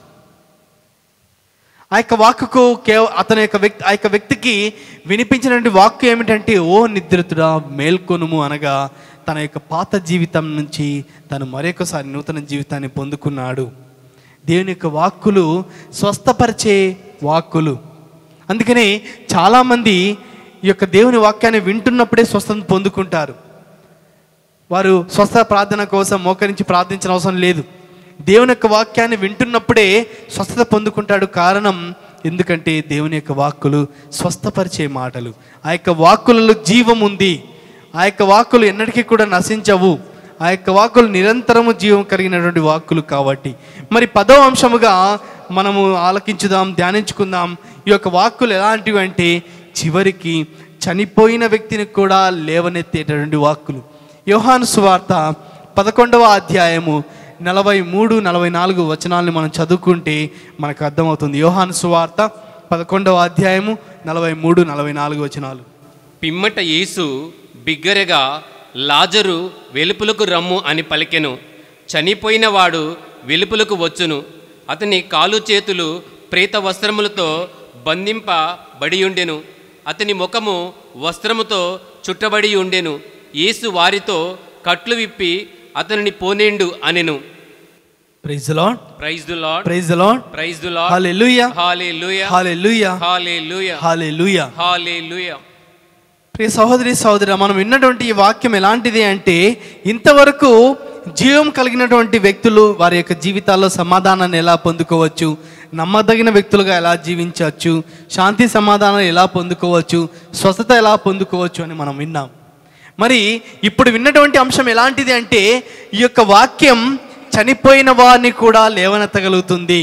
ఆ యొక్క వాక్కుకు కేవ అతని యొక్క వ్యక్తి ఆ యొక్క వ్యక్తికి వినిపించినటువంటి వాక్కు ఏమిటంటే, ఓ నిద్రితుడా మేల్కొనుము అనగా తన యొక్క పాత జీవితం నుంచి తను మరొకసారి నూతన జీవితాన్ని పొందుకున్నాడు. దేవుని యొక్క వాక్కులు స్వస్థపరిచే వాక్కులు. అందుకనే చాలామంది ఈ యొక్క దేవుని వాక్యాన్ని వింటున్నప్పుడే స్వస్థత పొందుకుంటారు. వారు స్వస్థ ప్రార్థన కోసం మోకరించి ప్రార్థించిన అవసరం లేదు. దేవుని యొక్క వాక్యాన్ని వింటున్నప్పుడే స్వస్థత పొందుకుంటాడు. కారణం ఎందుకంటే దేవుని యొక్క వాక్కులు స్వస్థపరిచే మాటలు. ఆ యొక్క వాక్కులలో జీవం ఉంది. ఆ యొక్క వాక్కులు ఎన్నటికీ కూడా నశించవు. ఆ యొక్క వాక్కులు నిరంతరము జీవం కలిగినటువంటి వాక్కులు కాబట్టి. మరి పదో అంశముగా మనము ఆలకించుదాం, ధ్యానించుకుందాం. ఈ యొక్క వాక్కులు ఎలాంటివి అంటే, చివరికి చనిపోయిన వ్యక్తిని కూడా లేవనెత్తేటటువంటి వాక్కులు. యోహాను సువార్త పదకొండవ అధ్యాయము నలభై మూడు నలభై నాలుగు వచనాలను మనం చదువుకుంటే మనకు అర్థమవుతుంది. యోహాను సువార్త పదకొండవ అధ్యాయము నలభై మూడు నలభై నాలుగు వచనాలు. పిమ్మట యేసు బిగ్గరగా, లాజరు వెలుపులకు రమ్ము అని పలికెను. చనిపోయిన వాడు వెలుపులకు వచ్చును. అతని కాలు చేతులు ప్రేత వస్త్రములతో బంధింపబడి ఉండెను. అతని ముఖము వస్త్రముతో చుట్టబడి ఉండెను. యేసు వారితో, కట్లు విప్పి అతనిని పోనేండు అనెను. Praise the lord. Praise the lord. Praise the lord. Praise the lord. Hallelujah. Hallelujah. Hallelujah. Hallelujah. Hallelujah. Hallelujah. ప్రియ సహోదరి సహోదరా, మనం విన్నటువంటి ఈ వాక్యం ఎలాంటిది అంటే, ఇంతవరకు జీవం కలిగినటువంటి వ్యక్తులు వారి యొక్క జీవితాల్లో సమాధానాన్ని ఎలా పొందుకోవచ్చు, నమ్మదగిన వ్యక్తులుగా ఎలా జీవించవచ్చు, శాంతి సమాధానాలు ఎలా పొందుకోవచ్చు, స్వస్థత ఎలా పొందుకోవచ్చు అని మనం విన్నాం. మరి ఇప్పుడు విన్నటువంటి అంశం ఎలాంటిది అంటే, ఈ యొక్క వాక్యం చనిపోయిన వారిని కూడా లేవనెత్తగలుగుతుంది.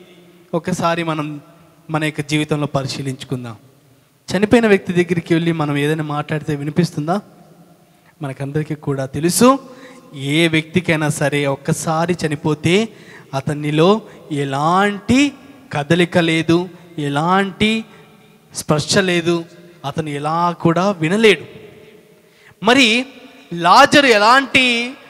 ఒకసారి మనం మన యొక్క జీవితంలో పరిశీలించుకుందాం. చనిపోయిన వ్యక్తి దగ్గరికి వెళ్ళి మనం ఏదైనా మాట్లాడితే వినిపిస్తుందా? మనకందరికీ కూడా తెలుసు, ఏ వ్యక్తికైనా సరే ఒక్కసారి చనిపోతే అతనిలో ఎలాంటి కదలిక లేదు, ఎలాంటి స్పర్శ లేదు, అతను ఎలా కూడా వినలేడు. మరి లాజరు ఎలాంటి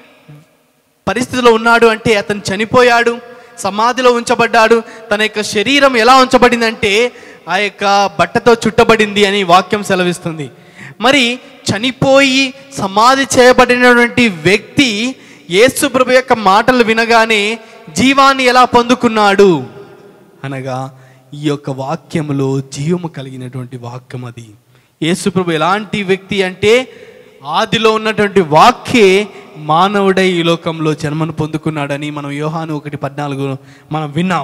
పరిస్థితిలో ఉన్నాడు అంటే, అతను చనిపోయాడు, సమాధిలో ఉంచబడ్డాడు. తన యొక్క శరీరం ఎలా ఉంచబడిందంటే ఆ యొక్క బట్టతో చుట్టబడింది అని వాక్యం సెలవిస్తుంది. మరి చనిపోయి సమాధి చేయబడినటువంటి వ్యక్తి యేసు ప్రభు యొక్క మాటలు వినగానే జీవాన్ని ఎలా పొందుకున్నాడు అనగా, ఈ యొక్క వాక్యములో జీవము కలిగినటువంటి వాక్యం అది. యేసు ప్రభు ఎలాంటి వ్యక్తి అంటే, ఆదిలో ఉన్నటువంటి వాక్యే మానవుడై ఈ లోకంలో జన్మను పొందుకున్నాడని మనం యోహాను ఒకటి పద్నాలుగు మనం విన్నాం.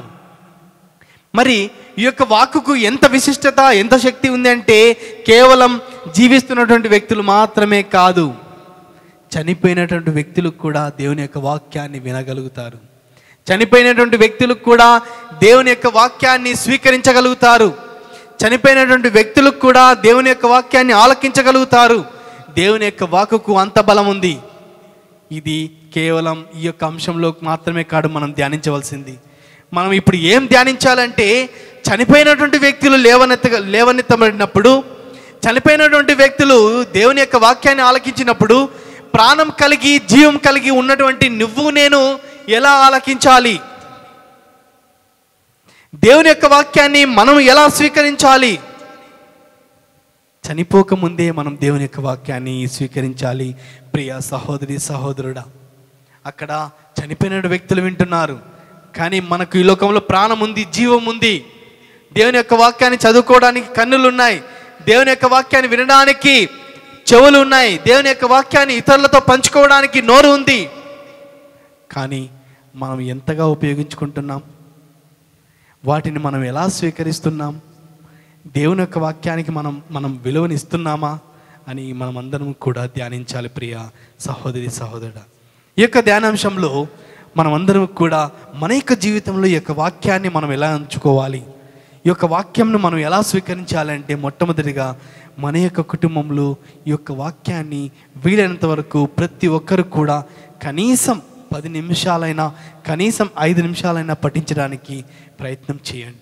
మరి ఈ యొక్క వాక్కుకు ఎంత విశిష్టత, ఎంత శక్తి ఉంది అంటే, కేవలం జీవిస్తున్నటువంటి వ్యక్తులు మాత్రమే కాదు, చనిపోయినటువంటి వ్యక్తులకు కూడా దేవుని యొక్క వాక్యాన్ని వినగలుగుతారు. చనిపోయినటువంటి వ్యక్తులకు కూడా దేవుని యొక్క వాక్యాన్ని స్వీకరించగలుగుతారు. చనిపోయినటువంటి వ్యక్తులకు కూడా దేవుని యొక్క వాక్యాన్ని ఆలకించగలుగుతారు. దేవుని యొక్క వాక్కుకు అంత బలం ఉంది. ఇది కేవలం ఈ యొక్క అంశంలో మాత్రమే కాదు మనం ధ్యానించవలసింది. మనం ఇప్పుడు ఏం ధ్యానించాలంటే, చనిపోయినటువంటి వ్యక్తులు లేవనెత్త లేవనెత్తబడినప్పుడు, చనిపోయినటువంటి వ్యక్తులు దేవుని యొక్క వాక్యాన్ని ఆలకించినప్పుడు, ప్రాణం కలిగి జీవం కలిగి ఉన్నటువంటి నువ్వు నేను ఎలా ఆలకించాలి, దేవుని యొక్క వాక్యాన్ని మనం ఎలా స్వీకరించాలి. చనిపోకముందే మనం దేవుని యొక్క వాక్యాన్ని స్వీకరించాలి. ప్రియ సహోదరి సహోదరుడా, అక్కడ చనిపోయిన వ్యక్తులు వింటున్నారు, కానీ మనకు ఈ లోకంలో ప్రాణం ఉంది, జీవం ఉంది. దేవుని యొక్క వాక్యాన్ని చదువుకోవడానికి కన్నులు ఉన్నాయి, దేవుని యొక్క వాక్యాన్ని వినడానికి చెవులు ఉన్నాయి, దేవుని యొక్క వాక్యాన్ని ఇతరులతో పంచుకోవడానికి నోరు ఉంది. కానీ మనం ఎంతగా ఉపయోగించుకుంటున్నాం, వాటిని మనం ఎలా స్వీకరిస్తున్నాం, దేవుని యొక్క వాక్యానికి మనం మనం విలువనిస్తున్నామా అని మనం అందరం కూడా ధ్యానించాలి. ప్రియ సహోదరి సహోదరుడా, ఈ యొక్క ధ్యానాంశంలో మనం అందరం కూడా మన యొక్క జీవితంలో ఈ యొక్క వాక్యాన్ని మనం ఎలా ఉంచుకోవాలి, ఈ యొక్క వాక్యంను మనం ఎలా స్వీకరించాలంటే, మొట్టమొదటిగా మన యొక్క కుటుంబంలో ఈ యొక్క వాక్యాన్ని వీలైనంత వరకు ప్రతి ఒక్కరు కూడా కనీసం పది నిమిషాలైనా కనీసం ఐదు నిమిషాలైనా పఠించడానికి ప్రయత్నం చేయండి.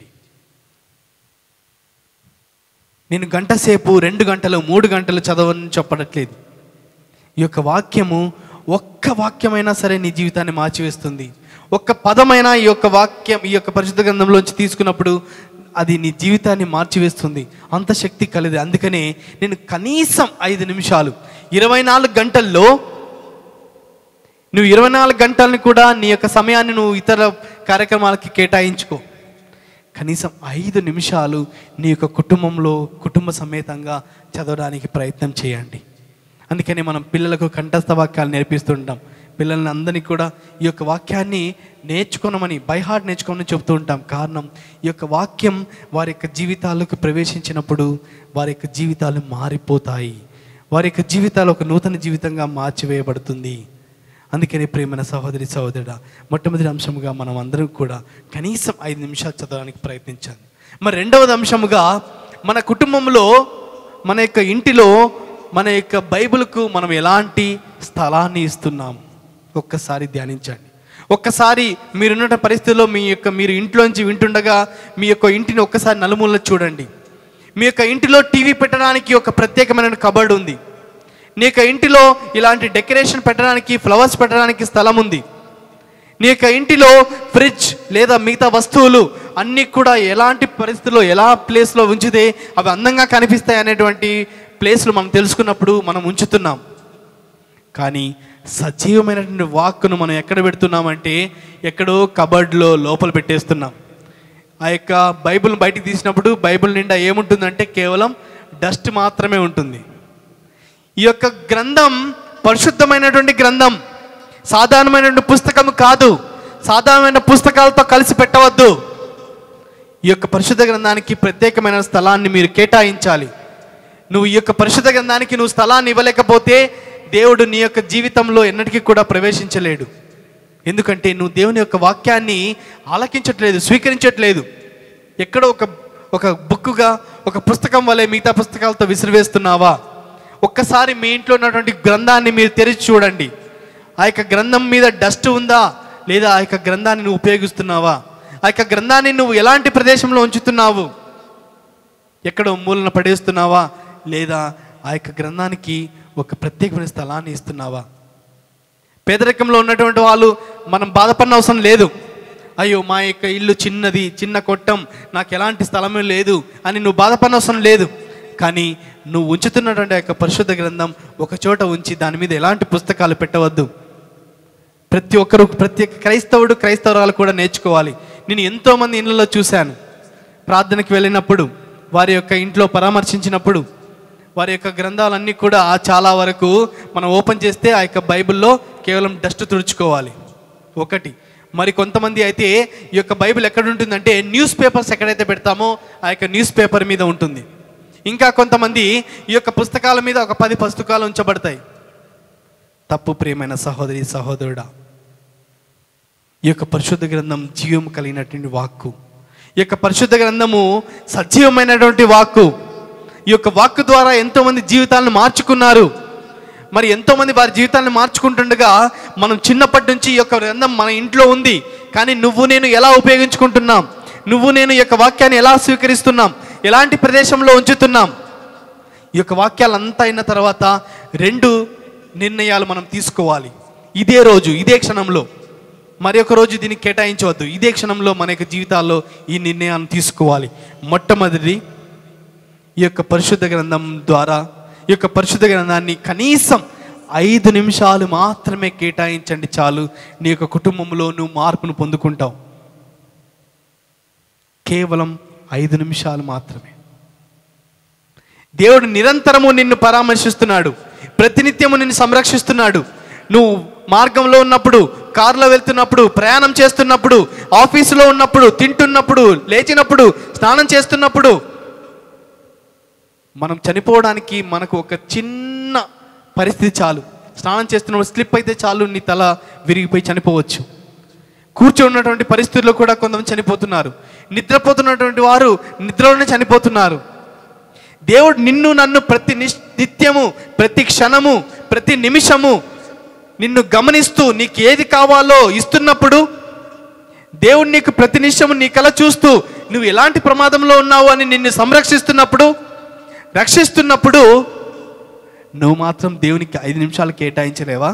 నేను గంట సేపు, రెండు గంటలు, మూడు గంటలు చదవని చెప్పడట్లేదు. ఈ యొక్క వాక్యము ఒక్క వాక్యమైనా సరే నీ జీవితాన్ని మార్చివేస్తుంది. ఒక్క పదమైనా ఈ యొక్క వాక్యం ఈ యొక్క పరిశుద్ధ గ్రంథంలోంచి తీసుకున్నప్పుడు అది నీ జీవితాన్ని మార్చివేస్తుంది. అంత శక్తి కలిది. అందుకనే నేను కనీసం ఐదు నిమిషాలు, ఇరవై నాలుగు గంటల్లో నువ్వు ఇరవై నాలుగు గంటలను కూడా నీ యొక్క సమయాన్ని నువ్వు ఇతర కార్యక్రమాలకి కేటాయించుకో. కనీసం ఐదు నిమిషాలు నీ యొక్క కుటుంబంలో కుటుంబ సమేతంగా చదవడానికి ప్రయత్నం చేయండి. అందుకని మనం పిల్లలకు కంఠస్థ వాక్యాలు నేర్పిస్తుంటాం. పిల్లల్ని అందరినీ కూడా ఈ యొక్క వాక్యాన్ని నేర్చుకోనమని, బై హార్ట్ నేర్చుకోమని చెప్తూ ఉంటాం. కారణం, ఈ యొక్క వాక్యం వారి యొక్క జీవితాలకు ప్రవేశించినప్పుడు వారి యొక్క జీవితాలు మారిపోతాయి. వారి యొక్క జీవితాలు ఒక నూతన జీవితంగా మార్చివేయబడుతుంది. అందుకని ప్రియమైన సహోదరి సహోదరుడా, మొట్టమొదటి అంశముగా మనం అందరం కూడా కనీసం ఐదు నిమిషాలు చదవడానికి ప్రయత్నించాలి. మరి రెండవది అంశముగా, మన కుటుంబంలో, మన యొక్క ఇంటిలో మన యొక్క బైబిల్కు మనం ఎలాంటి స్థలాన్ని ఇస్తున్నాం ఒక్కసారి ధ్యానించండి. ఒక్కసారి మీరున్న పరిస్థితుల్లో మీ యొక్క మీరు ఇంట్లోంచి వింటుండగా మీ యొక్క ఇంటిని ఒక్కసారి నలుమూలలో చూడండి. మీ యొక్క ఇంటిలో టీవీ పెట్టడానికి ఒక ప్రత్యేకమైన కబర్డ్ ఉంది. నీ యొక్క ఇంటిలో ఇలాంటి డెకరేషన్ పెట్టడానికి, ఫ్లవర్స్ పెట్టడానికి స్థలం ఉంది. నీ యొక్క ఇంటిలో ఫ్రిడ్జ్ లేదా మిగతా వస్తువులు అన్నీ కూడా ఎలాంటి పరిస్థితుల్లో ఎలా ప్లేస్లో ఉంచితే అవి అందంగా కనిపిస్తాయి అనేటువంటి ప్లేస్లు మనం తెలుసుకున్నప్పుడు మనం ఉంచుతున్నాం. కానీ సజీవమైనటువంటి వాక్కును మనం ఎక్కడ పెడుతున్నామంటే ఎక్కడో కబర్డ్లో లోపల పెట్టేస్తున్నాం. ఆ యొక్క బైబిల్ బయటికి తీసినప్పుడు బైబిల్ నిండా ఏముంటుందంటే కేవలం డస్ట్ మాత్రమే ఉంటుంది. ఈ యొక్క గ్రంథం పరిశుద్ధమైనటువంటి గ్రంథం, సాధారణమైనటువంటి పుస్తకం కాదు. సాధారణమైన పుస్తకాలతో కలిసి పెట్టవద్దు. ఈ యొక్క పరిశుద్ధ గ్రంథానికి ప్రత్యేకమైన స్థలాన్ని మీరు కేటాయించాలి. నువ్వు ఈ యొక్క పరిశుద్ధ గ్రంథానికి నువ్వు స్థలాన్ని ఇవ్వలేకపోతే దేవుడు నీ యొక్క జీవితంలో ఎన్నటికీ కూడా ప్రవేశించలేడు. ఎందుకంటే నువ్వు దేవుని యొక్క వాక్యాన్ని ఆలకించట్లేదు, స్వీకరించట్లేదు. ఎక్కడో ఒక ఒక బుక్కుగా, ఒక పుస్తకం వలె మిగతా పుస్తకాలతో విసిరివేస్తున్నావా? ఒక్కసారి మీ ఇంట్లో ఉన్నటువంటి గ్రంథాన్ని మీరు తెరిచి చూడండి. ఆ యొక్క గ్రంథం మీద డస్ట్ ఉందా లేదా ఆ యొక్క గ్రంథాన్ని నువ్వు ఉపయోగిస్తున్నావా? ఆ యొక్క గ్రంథాన్ని నువ్వు ఎలాంటి ప్రదేశంలో ఉంచుతున్నావు? ఎక్కడో మూలన పడేస్తున్నావా లేదా ఆ యొక్క గ్రంథానికి ఒక ప్రత్యేకమైన స్థలాన్ని ఇస్తున్నావా? పేదరికంలో ఉన్నటువంటి వాళ్ళు మనం బాధపడిన అవసరం లేదు. అయ్యో మా యొక్క ఇల్లు చిన్నది, చిన్న కొట్టం, నాకు ఎలాంటి స్థలమే లేదు అని నువ్వు బాధపడిన అవసరం లేదు. కానీ నువ్వు ఉంచుతున్నటువంటి యొక్క పరిశుద్ధ గ్రంథం ఒక చోట ఉంచి దాని మీద ఎలాంటి పుస్తకాలు పెట్టవద్దు. ప్రతి ఒక్కరు, ప్రతి క్రైస్తవుడు క్రైస్తవురాలు కూడా నేర్చుకోవాలి. నేను ఎంతోమంది ఇళ్ళలో చూశాను. ప్రార్థనకి వెళ్ళినప్పుడు, వారి యొక్క ఇంట్లో పరామర్శించినప్పుడు వారి యొక్క గ్రంథాలన్నీ కూడా చాలా వరకు మనం ఓపెన్ చేస్తే ఆ యొక్క బైబిల్లో కేవలం డస్ట్ తుడుచుకోవాలి ఒకటి. మరి కొంతమంది అయితే ఈ యొక్క బైబిల్ ఎక్కడ ఉంటుందంటే న్యూస్ పేపర్స్ ఎక్కడైతే పెడతామో ఆ యొక్క న్యూస్ పేపర్ మీద ఉంటుంది. ఇంకా కొంతమంది ఈ యొక్క పుస్తకాల మీద ఒక పది పుస్తకాలు ఉంచబడతాయి. తప్పు ప్రియమైన సహోదరి సహోదరుడా. ఈ యొక్క పరిశుద్ధ గ్రంథం జీవం కలిగినటువంటి వాక్కు. ఈ యొక్క పరిశుద్ధ గ్రంథము సజీవమైనటువంటి వాక్కు. ఈ యొక్క వాక్కు ద్వారా ఎంతోమంది జీవితాలను మార్చుకున్నారు. మరి ఎంతోమంది వారి జీవితాలను మార్చుకుంటుండగా మనం చిన్నప్పటి నుంచి ఈ యొక్క గ్రంథం మన ఇంట్లో ఉంది. కానీ నువ్వు నేను ఎలా ఉపయోగించుకుంటున్నాం? నువ్వు నేను ఈ యొక్క వాక్యాన్ని ఎలా స్వీకరిస్తున్నాం? ఎలాంటి ప్రదేశంలో ఉంచుతున్నాం? ఈ యొక్క వాక్యాలు అంతా అయిన తర్వాత రెండు నిర్ణయాలు మనం తీసుకోవాలి. ఇదే రోజు, ఇదే క్షణంలో, మరి ఒక రోజు దీన్ని కేటాయించవద్దు. ఇదే క్షణంలో మన యొక్క జీవితాల్లో ఈ నిర్ణయాన్ని తీసుకోవాలి. మొట్టమొదటి, ఈ యొక్క పరిశుద్ధ గ్రంథం ద్వారా ఈ యొక్క పరిశుద్ధ గ్రంథాన్ని కనీసం ఐదు నిమిషాలు మాత్రమే కేటాయించండి చాలు. నీ యొక్క కుటుంబంలో నువ్వు మార్పును పొందుకుంటావు. కేవలం ఐదు నిమిషాలు మాత్రమే. దేవుడు నిరంతరము నిన్ను పరామర్శిస్తున్నాడు, ప్రతినిత్యము నిన్ను సంరక్షిస్తున్నాడు. నువ్వు మార్గంలో ఉన్నప్పుడు, కారులో వెళ్తున్నప్పుడు, ప్రయాణం చేస్తున్నప్పుడు, ఆఫీసులో ఉన్నప్పుడు, తింటున్నప్పుడు, లేచినప్పుడు, స్నానం చేస్తున్నప్పుడు, మనం చనిపోవడానికి మనకు ఒక చిన్న పరిస్థితి చాలు. స్నానం చేస్తున్నప్పుడు స్లిప్ అయితే చాలు, నీ తల విరిగిపోయి చనిపోవచ్చు. కూర్చొన్నటువంటి పరిస్థితుల్లో కూడా కొంతమంది చనిపోతున్నారు. నిద్రపోతున్నటువంటి వారు నిద్రలోనే చనిపోతున్నారు. దేవుడు నిన్ను నన్ను ప్రతి నిత్యము, ప్రతి క్షణము, ప్రతి నిమిషము నిన్ను గమనిస్తూ నీకు ఏది కావాలో ఇస్తున్నప్పుడు, దేవుడు నీకు ప్రతి నిమిషము నీ కల చూస్తూ నువ్వు ఎలాంటి ప్రమాదంలో ఉన్నావు అని నిన్ను సంరక్షిస్తున్నప్పుడు, రక్షిస్తున్నప్పుడు, నువ్వు మాత్రం దేవునికి ఐదు నిమిషాలు కేటాయించలేవా?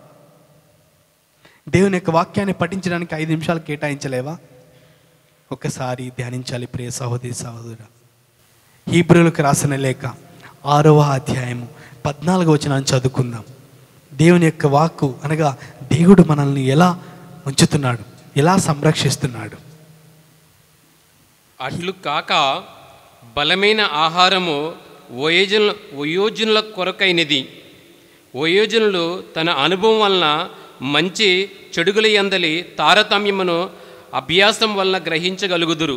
దేవుని యొక్క వాక్యాన్ని పఠించడానికి ఐదు నిమిషాలు కేటాయించలేవా? ఒక్కసారి ధ్యానించాలి ప్రియ సహోదరి సహోదరుడా. హీబ్రూలకు రాసిన లేఖ ఆరవ అధ్యాయము పద్నాలుగవ వచనాన్ని చదువుకుందాం. దేవుని యొక్క వాక్కు అనగా దేవుడు మనల్ని ఎలా ఉంచుతున్నాడు, ఎలా సంరక్షిస్తున్నాడు. అట్లు కాక బలమైన ఆహారము వయోజనుల వయోజనుల కొరకైనది. వయోజనులు తన అనుభవం వలన మంచి చెడుగుల యందలి తారతమ్యమును అభ్యాసం వలన గ్రహించగలుగుదురు.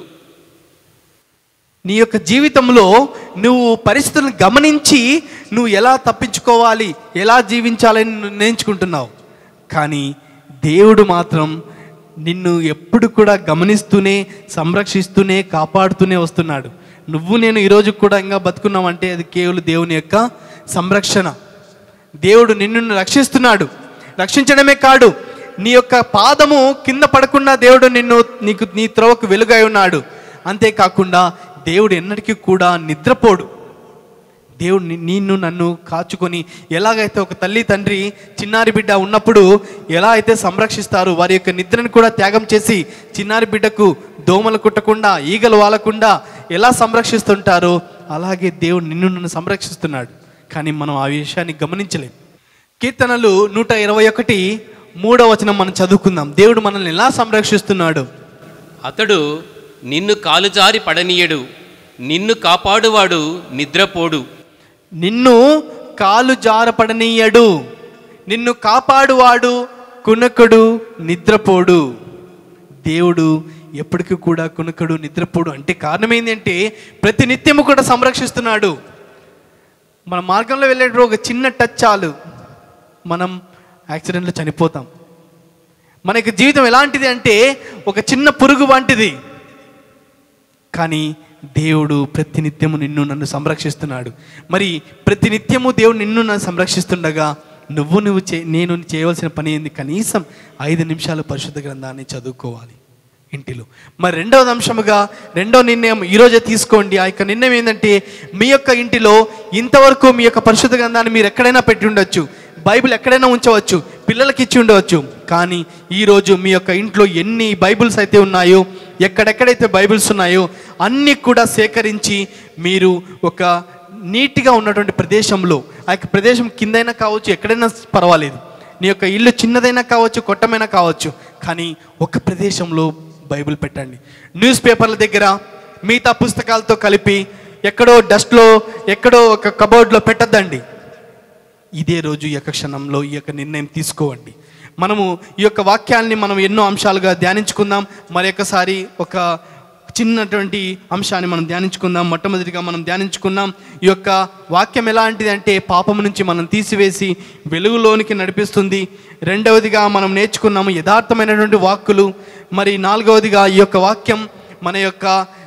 నీ యొక్క జీవితంలో నువ్వు పరిస్థితులను గమనించి నువ్వు ఎలా తప్పించుకోవాలి, ఎలా జీవించాలని నిర్ణయించుకుంటున్నావు. కానీ దేవుడు మాత్రం నిన్ను ఎప్పుడు కూడా గమనిస్తూనే, సంరక్షిస్తూనే, కాపాడుతూనే వస్తున్నాడు. నువ్వు నేను ఈరోజు కూడా ఇంకా బతుకున్నామంటే అది కేవలం దేవుని యొక్క సంరక్షణ. దేవుడు నిన్ను రక్షిస్తున్నాడు. రక్షించడమే కాదు, నీ యొక్క పాదము కింద పడకుండా దేవుడు నిన్ను నీకు నీ త్రోవకు వెలుగై ఉన్నాడు. అంతేకాకుండా దేవుడు ఎన్నటికీ కూడా నిద్రపోడు. దేవుడు నిన్ను నన్ను కాచుకొని ఎలాగైతే ఒక తల్లి తండ్రి చిన్నారి బిడ్డ ఉన్నప్పుడు ఎలా అయితే సంరక్షిస్తారు, వారి యొక్క నిద్రను కూడా త్యాగం చేసి చిన్నారి బిడ్డకు దోమలు కుట్టకుండా ఈగలు వాలకుండా ఎలా సంరక్షిస్తుంటారో అలాగే దేవుడు నిన్ను నన్ను సంరక్షిస్తున్నాడు. కానీ మనం ఆ విషయాన్ని గమనించలేం. కీర్తనలు నూట ఇరవై ఒకటి మూడవ వచనం మనం చదువుకుందాం. దేవుడు మనల్ని ఎలా సంరక్షిస్తున్నాడు. అతడు నిన్ను కాలుజారి పడనీయడు, నిన్ను కాపాడువాడు నిద్రపోడు. నిన్ను కాలు జారపడనీయడు, నిన్ను కాపాడువాడు కునకుడు నిద్రపోడు. దేవుడు ఎప్పటికీ కూడా కునకుడు నిద్రపోడు. అంటే కారణం ఏంటంటే ప్రతి నిత్యము కూడా సంరక్షిస్తున్నాడు. మన మార్గంలో వెళ్ళేటప్పుడు ఒక చిన్న టచ్ చాలు, మనం యాక్సిడెంట్లో చనిపోతాం. మనకి జీవితం ఎలాంటిది అంటే ఒక చిన్న పురుగు వంటిది. కానీ దేవుడు ప్రతినిత్యము నిన్ను నన్ను సంరక్షిస్తున్నాడు. మరి ప్రతినిత్యము దేవుడు నిన్ను నన్ను సంరక్షిస్తుండగా నువ్వు నువ్వు చే నేను చేయవలసిన పని ఏంది? కనీసం ఐదు నిమిషాలు పరిశుద్ధ గ్రంథాన్ని చదువుకోవాలి ఇంటిలో. మరి రెండవ అంశముగా రెండో నిర్ణయం ఈరోజే తీసుకోండి. ఆ యొక్క నిర్ణయం ఏంటంటే మీ యొక్క ఇంటిలో ఇంతవరకు మీ యొక్క పరిశుద్ధ గ్రంథాన్ని మీరు ఎక్కడైనా పెట్టి ఉండొచ్చు, బైబిల్ ఎక్కడైనా ఉంచవచ్చు, పిల్లలకి ఇచ్చి ఉండవచ్చు. కానీ ఈరోజు మీ యొక్క ఇంట్లో ఎన్ని బైబిల్స్ అయితే ఉన్నాయో, ఎక్కడెక్కడైతే బైబిల్స్ ఉన్నాయో అన్నీ కూడా సేకరించి మీరు ఒక నీట్గా ఉన్నటువంటి ప్రదేశంలో, ఆ యొక్క ప్రదేశం కిందైనా కావచ్చు, ఎక్కడైనా పర్వాలేదు, నీ యొక్క ఇల్లు చిన్నదైనా కావచ్చు, కొట్టమైనా కావచ్చు, కానీ ఒక ప్రదేశంలో బైబిల్ పెట్టండి. న్యూస్ పేపర్ల దగ్గర మిగతా పుస్తకాలతో కలిపి ఎక్కడో డస్ట్లో ఎక్కడో ఒక కబోర్డ్లో పెట్టద్దండి. ఇదే రోజు ఈ యొక్క క్షణంలో ఈ యొక్క నిర్ణయం తీసుకోవండి. మనము ఈ యొక్క వాక్యాన్ని మనం ఎన్నో అంశాలుగా ధ్యానించుకుందాం. మరి ఒకసారి ఒక చిన్నటువంటి అంశాన్ని మనం ధ్యానించుకుందాం. మొట్టమొదటిగా మనం ధ్యానించుకుందాం ఈ యొక్క వాక్యం ఎలాంటిది అంటే పాపం నుంచి మనం తీసివేసి వెలుగులోనికి నడిపిస్తుంది. రెండవదిగా మనం నేర్చుకున్నాము యథార్థమైనటువంటి వాక్కులు. మరి నాలుగవదిగా ఈ యొక్క వాక్యం మన యొక్క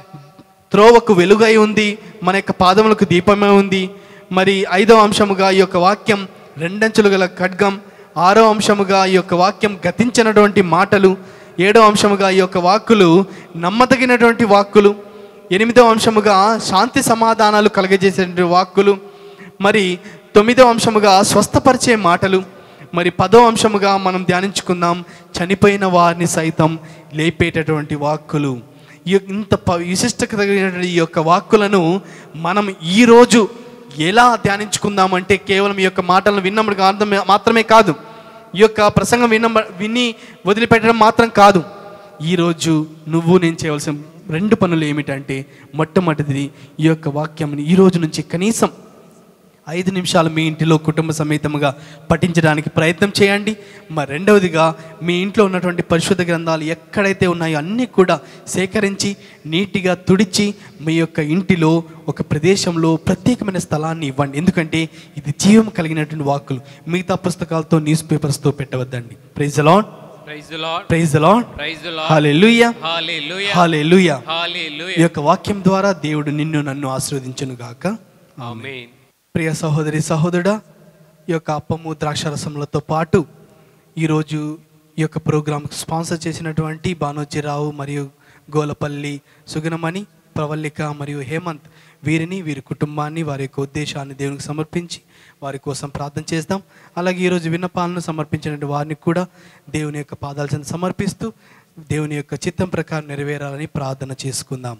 త్రోవకు వెలుగై ఉంది, మన యొక్క పాదములకు దీపమై ఉంది. మరి ఐదవ అంశముగా ఈ యొక్క వాక్యం రెండంచులు గల ఖడ్గం. ఆరో అంశముగా ఈ యొక్క వాక్యం గతించినటువంటి మాటలు. ఏడవ అంశముగా ఈ యొక్క వాక్కులు నమ్మదగినటువంటి వాక్కులు. ఎనిమిదవ అంశముగా శాంతి సమాధానాలు కలగజేసేటువంటి వాక్కులు. మరి తొమ్మిదవ అంశముగా స్వస్థపరిచే మాటలు. మరి పదో అంశముగా మనం ధ్యానించుకుందాం చనిపోయిన వారిని సైతం లేపేటటువంటి వాక్కులు. ఈ ఇంత విశిష్టత కలిగినటువంటి ఈ యొక్క వాక్కులను మనం ఈరోజు ఎలా ధ్యానించుకుందామంటే కేవలం ఈ యొక్క మాటలను విన్నప్పుడు అర్థం మాత్రమే కాదు, ఈ యొక్క ప్రసంగం విన్న విని వదిలిపెట్టడం మాత్రం కాదు. ఈరోజు నువ్వు నేను చేయవలసిన రెండు పనులు ఏమిటంటే మొట్టమొదటిది ఈ యొక్క వాక్యంని ఈరోజు నుంచి కనీసం ఐదు నిమిషాలు మీ ఇంటిలో కుటుంబ సమేతముగా పఠించడానికి ప్రయత్నం చేయండి. మరి రెండవదిగా మీ ఇంట్లో ఉన్నటువంటి పరిశుద్ధ గ్రంథాలు ఎక్కడైతే ఉన్నాయో అన్నీ కూడా సేకరించి నీట్గా తుడిచి మీ యొక్క ఇంటిలో ఒక ప్రదేశంలో ప్రత్యేకమైన స్థలాన్ని ఇవ్వండి. ఎందుకంటే ఇది జీవం కలిగినటువంటి వాక్కులు. మిగతా పుస్తకాలతో న్యూస్ పేపర్స్తో పెట్టవద్దండి. Praise the lord, praise the lord, praise the lord, praise the lord, hallelujah, hallelujah, hallelujah, hallelujah. ఈ యొక్క వాక్యం ద్వారా దేవుడు నిన్ను నన్ను ఆశీర్వదించును గాక. ఆమేన్. ప్రియ సహోదరి సహోదరుడా, ఈ యొక్క అప్పము ద్రాక్షారసములతో పాటు ఈరోజు ఈ యొక్క ప్రోగ్రాంకి స్పాన్సర్ చేసినటువంటి బానోజీరావు మరియు గోలపల్లి సుగుణమణి, ప్రవల్లిక మరియు హేమంత్, వీరిని వీరి కుటుంబాన్ని వారి యొక్క ఉద్దేశాన్ని దేవునికి సమర్పించి వారి కోసం ప్రార్థన చేద్దాం. అలాగే ఈరోజు విన్నపాలను సమర్పించినటువంటి వారిని కూడా దేవుని యొక్క పాదాల చెంత సమర్పిస్తూ దేవుని యొక్క చిత్తం ప్రకారం నెరవేరాలని ప్రార్థన చేసుకుందాం.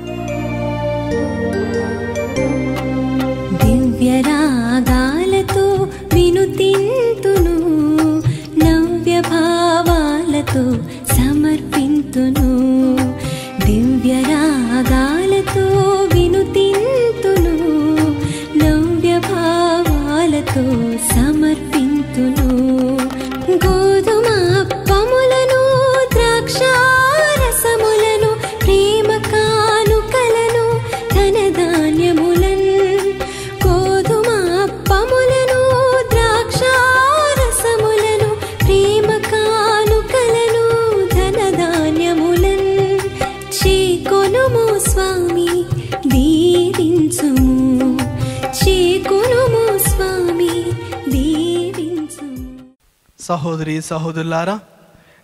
దివ్యరాగాలతో వినుతింతును, నవ్య భావాలతో సమర్పింతును. దివ్యరాగాలతో వినుతింతును, నవ్య భావాలతో సమర్పింతును. గోధుమ అప్పములను ద్రాక్షారసములను ప్రేమ కానుకలను ధనధాన్యములను, గోధుమ అప్పములను ద్రాక్షారసములను ప్రేమ కానుకలను ధనధాన్యములను చేకొనుము స్వామి దీవించుము, చేకొనుము స్వామి దీవించుము. సహోదరి సహోదరులారా,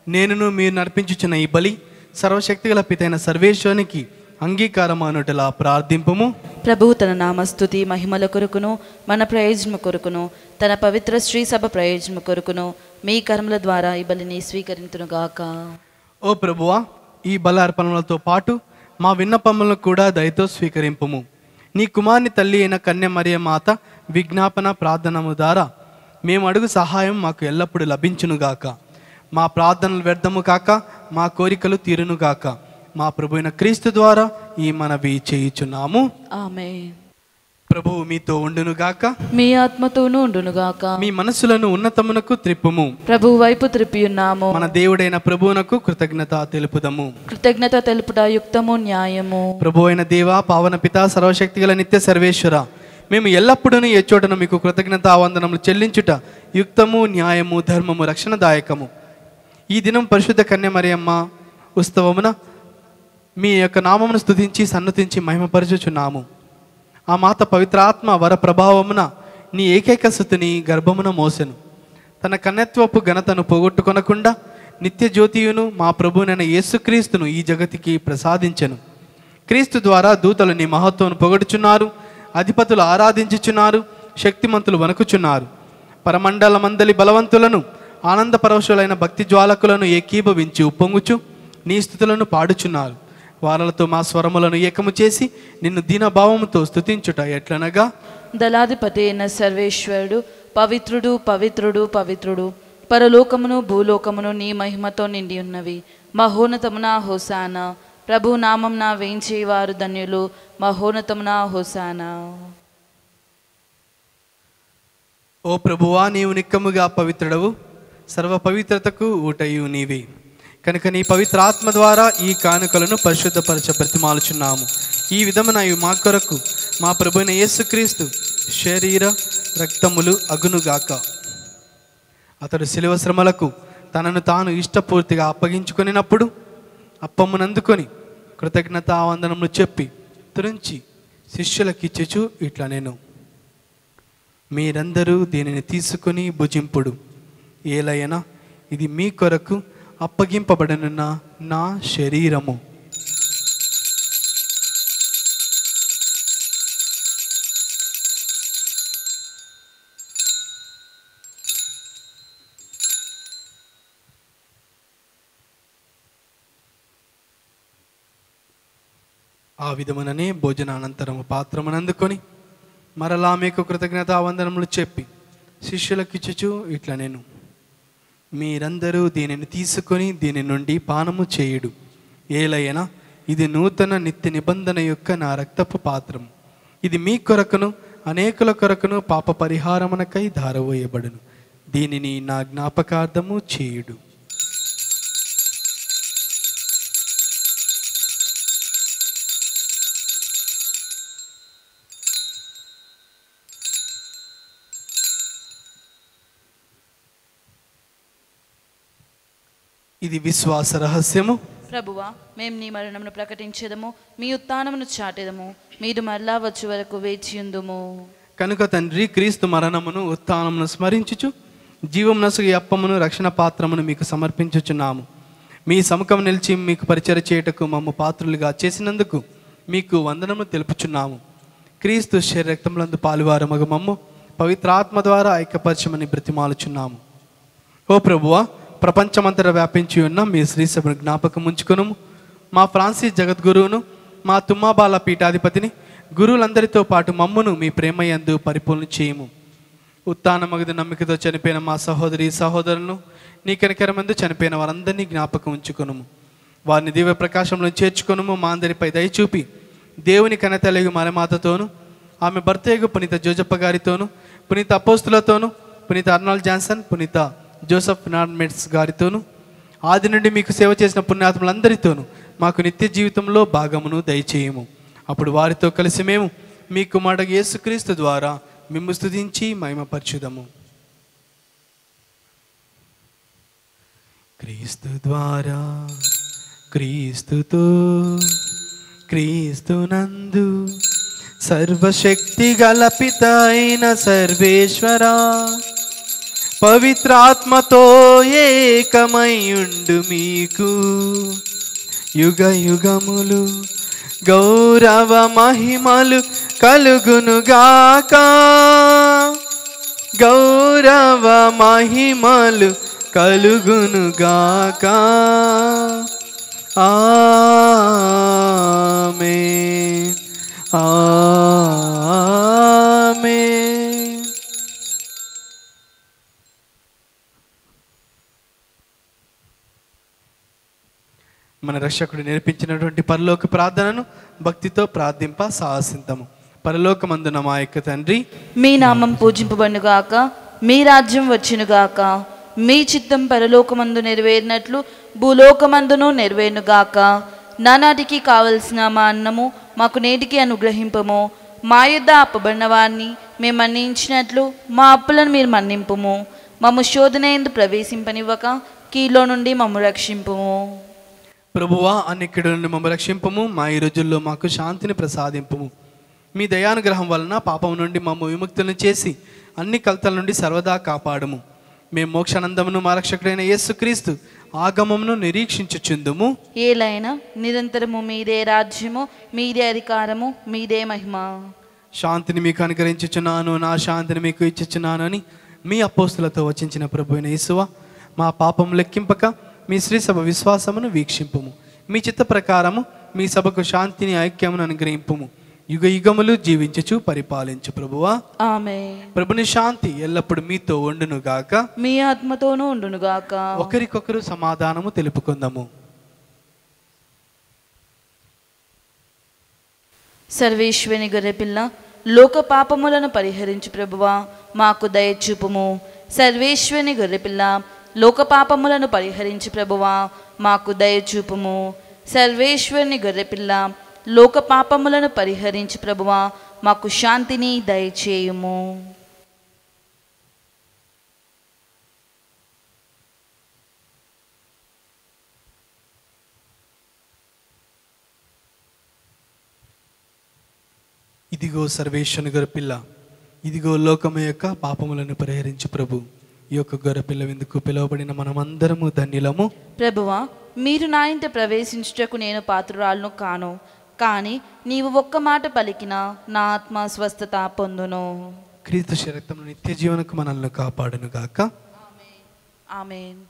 నేనును మీరు నడిపించుచున్న ఈ బలి సర్వశక్తిగల పితైన సర్వేశ్వరునికి అంగీకారం అనుటలా ప్రార్థింపము. ప్రభువు తన నామస్తుతి మహిమల కొరకును మన ప్రయోజనము కొరకును తన పవిత్ర శ్రీ సభ ప్రయోజనము కొరకును మీ కర్మల ద్వారా ఈ బలిని స్వీకరించునుగాక. ఓ ప్రభువా, ఈ బల అర్పణలతో పాటు మా విన్నపములను కూడా దయతో స్వీకరింపుము. నీ కుమార్ని తల్లి అయిన కన్య మరియ మాత విజ్ఞాపన ప్రార్థనము ద్వారా మేము అడుగు సహాయం మాకు ఎల్లప్పుడూ లభించునుగాక. మా ప్రార్థనలు వ్యర్థము కాక మా కోరికలు తీరునుగాక. మా ప్రభు అయిన క్రీస్తు ద్వారా ఈ మనవి చేయుచున్నాము. ఆమేన్. ప్రభువు మీతో ఉండునుగాక, మీ ఆత్మతోనూ ఉండునుగాక. మీ మనసులను ఉన్నతమునకు త్రిప్పుము. ప్రభువు వైపు త్రిప్పియున్నాము. మన దేవుడైన ప్రభువునకు కృతజ్ఞత తెలుపుదము. కృతజ్ఞత తెలుపుట యుక్తము న్యాయము. ప్రభు అయిన దేవ, పావన పిత, సర్వశక్తిగల నిత్య సర్వేశ్వర, మేము ఎల్లప్పుడూ ఏ చోటను మీకు కృతజ్ఞత వందనములు చెల్లించుట యుక్తము, న్యాయము, ధర్మము, రక్షణదాయకము. ఈ దినం పరిశుద్ధ కన్య మరియమ్మ ఉత్సవమున మీ యొక్క నామమును స్తుతించి సన్నతించి మహిమపరచుచున్నాము. ఆ మాత పవిత్రాత్మ వర ప్రభావమున నీ ఏకైక సుతుని గర్భమున మోసెను. తన కన్యత్వపు ఘనతను పోగొట్టుకొనకుండా నిత్య జ్యోతియును మా ప్రభువునైన యేసుక్రీస్తును ఈ జగతికి ప్రసాదించెను. క్రీస్తు ద్వారా దూతలు నీ మహత్వను పొగడుచున్నారు, అధిపతులు ఆరాధించుచున్నారు, శక్తిమంతులు వణకుచున్నారు. పరమండలమందలి బలవంతులను ఆనందపరవశులైన భక్తి జ్వాలకులను ఏకీభవించి ఉప్పొంగుచు నీ స్తుతులను పాడుచున్నారు. వారలతో మా స్వరములను ఏకము చేసి నిన్ను దీనభావముతో స్తుతించుట ఎట్లనగా, దళాధిపతి అయిన సర్వేశ్వరుడు పవిత్రుడు పవిత్రుడు పవిత్రుడు, పరలోకమును భూలోకమును నీ మహిమతో నిండి ఉన్నవి. మహోన్నతమున హోసానా. ప్రభు నామమున వేంచేవారు ధన్యులు. మహోన్నతమున హోసానా. ఓ ప్రభువా, నీవు నిక్కముగా పవిత్రుడవు, సర్వ పవిత్రతకు ఊటయు నీవే. కనుక నీ పవిత్ర ఆత్మ ద్వారా ఈ కానుకలను పరిశుద్ధపరచ బ్రతిమాలుచున్నాము. ఈ విధమున ఇవి మా కొరకు మా ప్రభువైన యేసుక్రీస్తు శరీర రక్తములు అగునుగాక. అతడు శిలువ శ్రమలకు తనను తాను ఇష్టపూర్తిగా అప్పగించుకొనినప్పుడు అప్పమ్మునందుకొని కృతజ్ఞతావందనములు చెప్పి తురించి శిష్యులకిచ్చుచు ఇట్లా నేను, మీరందరూ దీనిని తీసుకొని భుజింపుడు. ఏలయనా ఇది మీ కొరకు అప్పగింపబడనున్న నా శరీరము. ఆ విధముననే భోజనానంతరము పాత్రమునందుకొని మరలా మీకు కృతజ్ఞతావందనములు చెప్పి శిష్యులకిచ్చుచు ఇట్లా నేను, మీరందరూ దీనిని తీసుకొని దీని నుండి పానము చేయుడు. ఏలయనా ఇది నూతన నిత్య నిబంధన యొక్క నా రక్తపు పాత్రం. ఇది మీ కొరకును అనేకుల కొరకును పాప పరిహారమునకై ధారవోయబడును. దీనిని నా జ్ఞాపకార్థము చేయుడు. ఇది విశ్వాస రహస్యము. ప్రభువా, మేము నీ మరణమును ప్రకటించేదము, మీ ఉత్థానమును చాటెదము. మీరు మరలా వచ్చే వరకు వేచియుందుము. కనుక తండ్రి, క్రీస్తు మరణమును ఉత్థానమును స్మరించుచు జీవం నసుగు అప్పమును రక్షణ పాత్రమును మీకు సమర్పించుచున్నాము. మీ సముఖం నిలిచి మీకు పరిచయం చేయుటకు మమ్ము పాత్రులుగా చేసినందుకు మీకు వందనము తెలుపుచున్నాము. క్రీస్తు శరీర రక్తములందు పాలువారమగు మమ్ము పవిత్రాత్మ ద్వారా ఐక్యపరచమని బ్రతిమాలుచున్నాము. ఓ ప్రభువా, ప్రపంచమంతటా వ్యాపించి ఉన్న మీ శ్రీసభను జ్ఞాపకం ఉంచుకును. మా ఫ్రాన్సిస్ జగద్గురువును, మా తుమ్మాబాల పీఠాధిపతిని, గురువులందరితో పాటు మమ్మును మీ ప్రేమయందు పరిపూర్ణ చేయము. ఉత్థానమగదు నమ్మికతో చనిపోయిన మా సహోదరి సహోదరులను, నీ కనికరమందు చనిపోయిన వారందరినీ జ్ఞాపకం ఉంచుకును. వారిని దివ్య ప్రకాశంలో చేర్చుకొనుము. మా అందరిపై దయచూపి దేవుని కనతలగు మరమాతతోను, ఆమె భర్తయగు పునీత జోజప్ప గారితోను, పునీత అపోస్తులతోను, పునీత అర్నాల్డ్ జాన్సన్, పునీత జోసెఫ్ నార్మెట్స్ గారితోను, ఆది నుండి మీకు సేవ చేసిన పుణ్యాత్ములందరితోనూ మాకు నిత్య జీవితంలో భాగమును దయచేయము. అప్పుడు వారితో కలిసి మేము మీ కుమారుడు యేసుక్రీస్తు ద్వారా మిమ్ము స్తుతించి మహిమపరచుదము. క్రీస్తు ద్వారా, క్రీస్తుతో, క్రీస్తునందు సర్వశక్తి గల పిత అయిన సర్వేశ్వరా, పవిత్రాత్మతో ఏకమయుండు మీకు యుగ యుగములు గౌరవ మహిమలు కలుగునుగాక. గౌరవ మహిమలు కలుగునుగాక. ఆమేన్ ఆమేన్. మన రక్షకుడు నేర్పించినటువంటి పరలోక ప్రార్థనను భక్తితో ప్రార్థింప సాహసింతము. పరలోకమందున మా యొక్క తండ్రి, మీ నామం పూజింపబడుగాక, మీ రాజ్యం వచ్చునుగాక, మీ చిత్తం పరలోకమందు నెరవేరినట్లు భూలోకమందును నెరవేరునుగాక. నానాటికి కావలసిన మా అన్నము మాకు నేటికి అనుగ్రహింపము. మా యొద్ద అప్పబడిన వారిని మేము మన్నించినట్లు మా అప్పులను మీరు మన్నింపుము. మమ్ము శోధన యందు ప్రవేశింపనివ్వక కీలో నుండి మమ్ము రక్షింపుము. ప్రభువా, అన్నిక్కడి నుండి మమ్మ రక్షింపము. మా ఈ రోజుల్లో మాకు శాంతిని ప్రసాదింపుము. మీ దయానుగ్రహం వలన పాపం నుండి మమ్మ విముక్తులను చేసి అన్ని కలతల నుండి సర్వదా కాపాడము. మేము మోక్షానందమును మా రక్షకుడైన యేసుక్రీస్తు ఆగమమును నిరీక్షించుచుందుము. ఏలైనా నిరంతరము మీదే రాజ్యము, మీదే అధికారము, మీదే మహిమ. శాంతిని మీకు అనుగ్రహించుచున్నాను, నా శాంతిని మీకు ఇచ్చుచున్నాను అని మీ అపోస్తులతో వచించిన ప్రభువైన యేసువా, మా పాపం లెక్కింపక మీ శ్రీ సభ విశ్వాసమును వీక్షింపుము. మీ చిత్త ప్రకారము మీ సభకు శాంతిని ఐక్యమును అనుగ్రహింపుము. యుగ యుగములు జీవించుచు పరిపాలించు ప్రభువా. ఆమేన్. ప్రభుని శాంతి ఎల్లప్పుడు మీతో ఉండును గాక. మీ ఆత్మతోనూ ఉండునుగాక. ఒకరికొకరు సమాధానము తెలుపుకుందాము. సర్వేశ్వని గొర్రెపిల్ల, లోక పాపములను పరిహరించు ప్రభువా, మాకు దయచూపుము. సర్వేశ్వని గొర్రెపిల్ల, లోక పాపములను పరిహరించు ప్రభువా, మాకు దయచూపుము. సర్వేశ్వరుని గొర్రెపిల్ల, లోక పాపములను పరిహరించు ప్రభువా, మాకు శాంతిని దయచేయుము. ఇదిగో సర్వేశ్వరుని గొర్రెపిల్ల, ఇదిగో లోకము యొక్క పాపములను పరిహరించు ప్రభు. ఈ యొక్క గొర్రెపిల్ల విందుకు పిలువబడిన మనమందరము ధన్యులము. ప్రభువా, మీరు నా ఇంట ప్రవేశించుటకు నేను పాత్రురాలను కాను, కానీ నీవు ఒక్క మాట పలికినా నా ఆత్మ స్వస్థత పొందును. క్రీస్తు శరక్తము నిత్య జీవనకు మనల్ని కాపాడును గాక. ఆమేన్.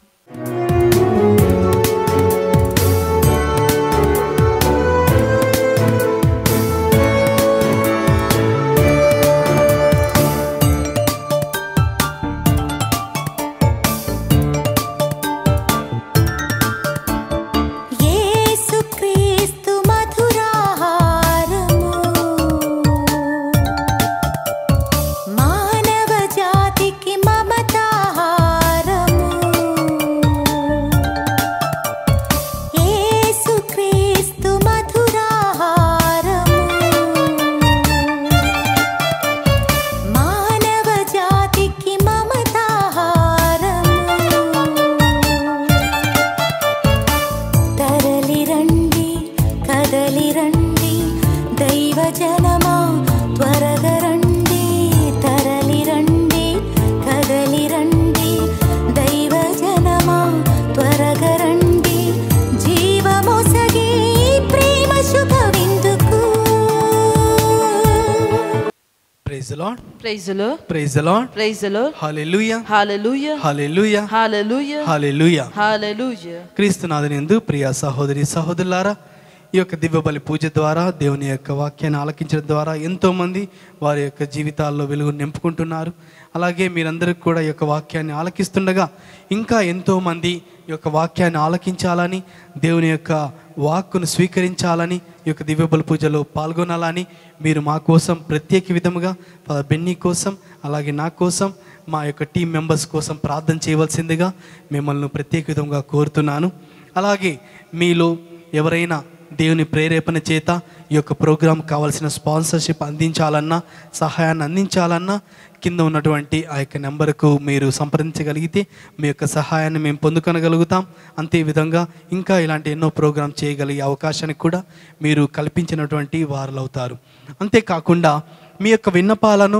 Praise the Lord. Praise the Lord. Praise the Lord. Praise the Lord. Hallelujah. Hallelujah. Hallelujah. Hallelujah. Hallelujah. Hallelujah. క్రీస్తునాథునియందు ప్రియ సహోదరి సహోదరులారా, ఈ యొక్క దివ్య బలి పూజ ద్వారా దేవుని యొక్క వాక్యాన్ని ఆలకించడం ద్వారా ఎంతోమంది వారి యొక్క జీవితాల్లో వెలుగు నింపుకుంటున్నారు. అలాగే మీరందరూ కూడా ఈ యొక్క వాక్యాన్ని ఆలకిస్తుండగా ఇంకా ఎంతోమంది ఈ యొక్క వాక్యాన్ని ఆలకించాలని, దేవుని యొక్క వాక్కును స్వీకరించాలని, ఈ యొక్క దివ్య బలి పూజలో పాల్గొనాలని మీరు మా కోసం ప్రత్యేక విధముగా బెన్నీ కోసం అలాగే నా కోసం మా యొక్క టీం మెంబర్స్ కోసం ప్రార్థన చేయవలసిందిగా మిమ్మల్ని ప్రత్యేక విధంగా కోరుతున్నాను. అలాగే మీలో ఎవరైనా దేవుని ప్రేరేపణ చేత ఈ యొక్క ప్రోగ్రాం కావాల్సిన స్పాన్సర్షిప్ అందించాలన్నా, సహాయాన్ని అందించాలన్నా కింద ఉన్నటువంటి ఆ యొక్క నెంబర్కు మీరు సంప్రదించగలిగితే మీ యొక్క సహాయాన్ని మేము పొందుకొనగలుగుతాం. అంతే విధంగా ఇంకా ఇలాంటి ఎన్నో ప్రోగ్రాం చేయగలిగే అవకాశానికి కూడా మీరు కల్పించినటువంటి వారులవుతారు. అంతేకాకుండా మీ యొక్క విన్నపాలను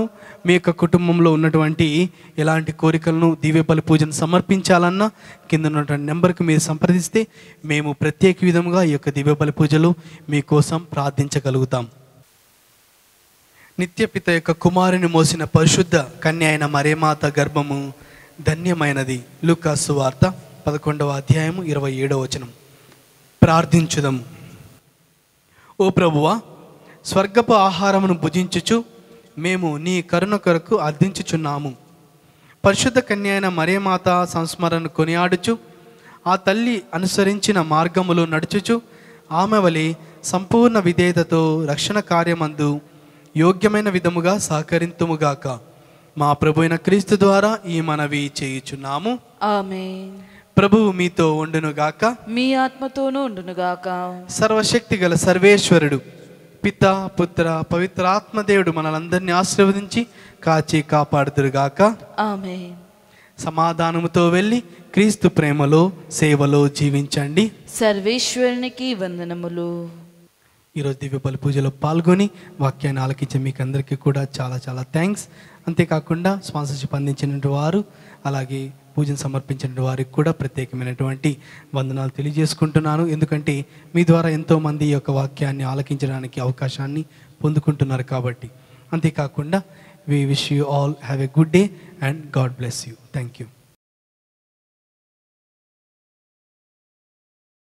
మీ యొక్క కుటుంబంలో ఉన్నటువంటి ఎలాంటి కోరికలను దివ్య బలి పూజను సమర్పించాలన్నా కింద ఉన్నటువంటి నెంబర్కి మీరు సంప్రదిస్తే మేము ప్రత్యేక విధముగా ఈ యొక్క దివ్య బలి పూజలు మీకోసం ప్రార్థించగలుగుతాం. నిత్యపిత యొక్క కుమారుని మోసిన పరిశుద్ధ కన్య అయిన మరియమాత గర్భము ధన్యమైనది. లూకా సువార్త పదకొండవ అధ్యాయము ఇరవై ఏడవ వచనం. ప్రార్థించుదము. ఓ ప్రభువా, స్వర్గపు ఆహారమును భుజించుచు మేము నీ కరుణ కొరకు అర్థించుచున్నాము. పరిశుద్ధ కన్య అయిన మరియమాత సంస్మరణ కొనియాడుచు ఆ తల్లి అనుసరించిన మార్గములు నడుచుచు ఆమె వలె సంపూర్ణ విధేయతతో రక్షణ కార్యమందు యోగ్యమైన విధముగా సహకరింతుముగాక. మా ప్రభు అయిన క్రీస్తు ద్వారా ఈ మనవి చేయుచున్నాము. ఆమేన్. ప్రభువు మీతో ఉండునుగాక, మీ ఆత్మతోనూ ఉండునుగాక. సర్వశక్తి గల సర్వేశ్వరుడు పిత పుత్ర పవిత్ర ఆత్మదేవుడు మనలందరినీ ఆశీర్వదించి కాచి కాపాడుదురుగాక. ఆమేన్. సమాధానముతో వెళ్ళి క్రీస్తు ప్రేమలో సేవలో జీవించండి. సర్వేశ్వరునికి వందనములు. ఈరోజు దివ్య బలి పూజలో పాల్గొని వాక్యాన్ని ఆలకించే మీకు అందరికీ కూడా చాలా చాలా థ్యాంక్స్. అంతేకాకుండా స్పాన్సర్షిప్ అందించినటువంటి వారు అలాగే పూజను సమర్పించిన వారికి కూడా ప్రత్యేకమైనటువంటి వందనాలు తెలియజేసుకుంటున్నాను. ఎందుకంటే మీ ద్వారా ఎంతోమంది ఈ యొక్క వాక్యాన్ని ఆలకించడానికి అవకాశాన్ని పొందుకుంటున్నారు కాబట్టి. అంతేకాకుండా we wish you all have a good day and God bless you. Thank you.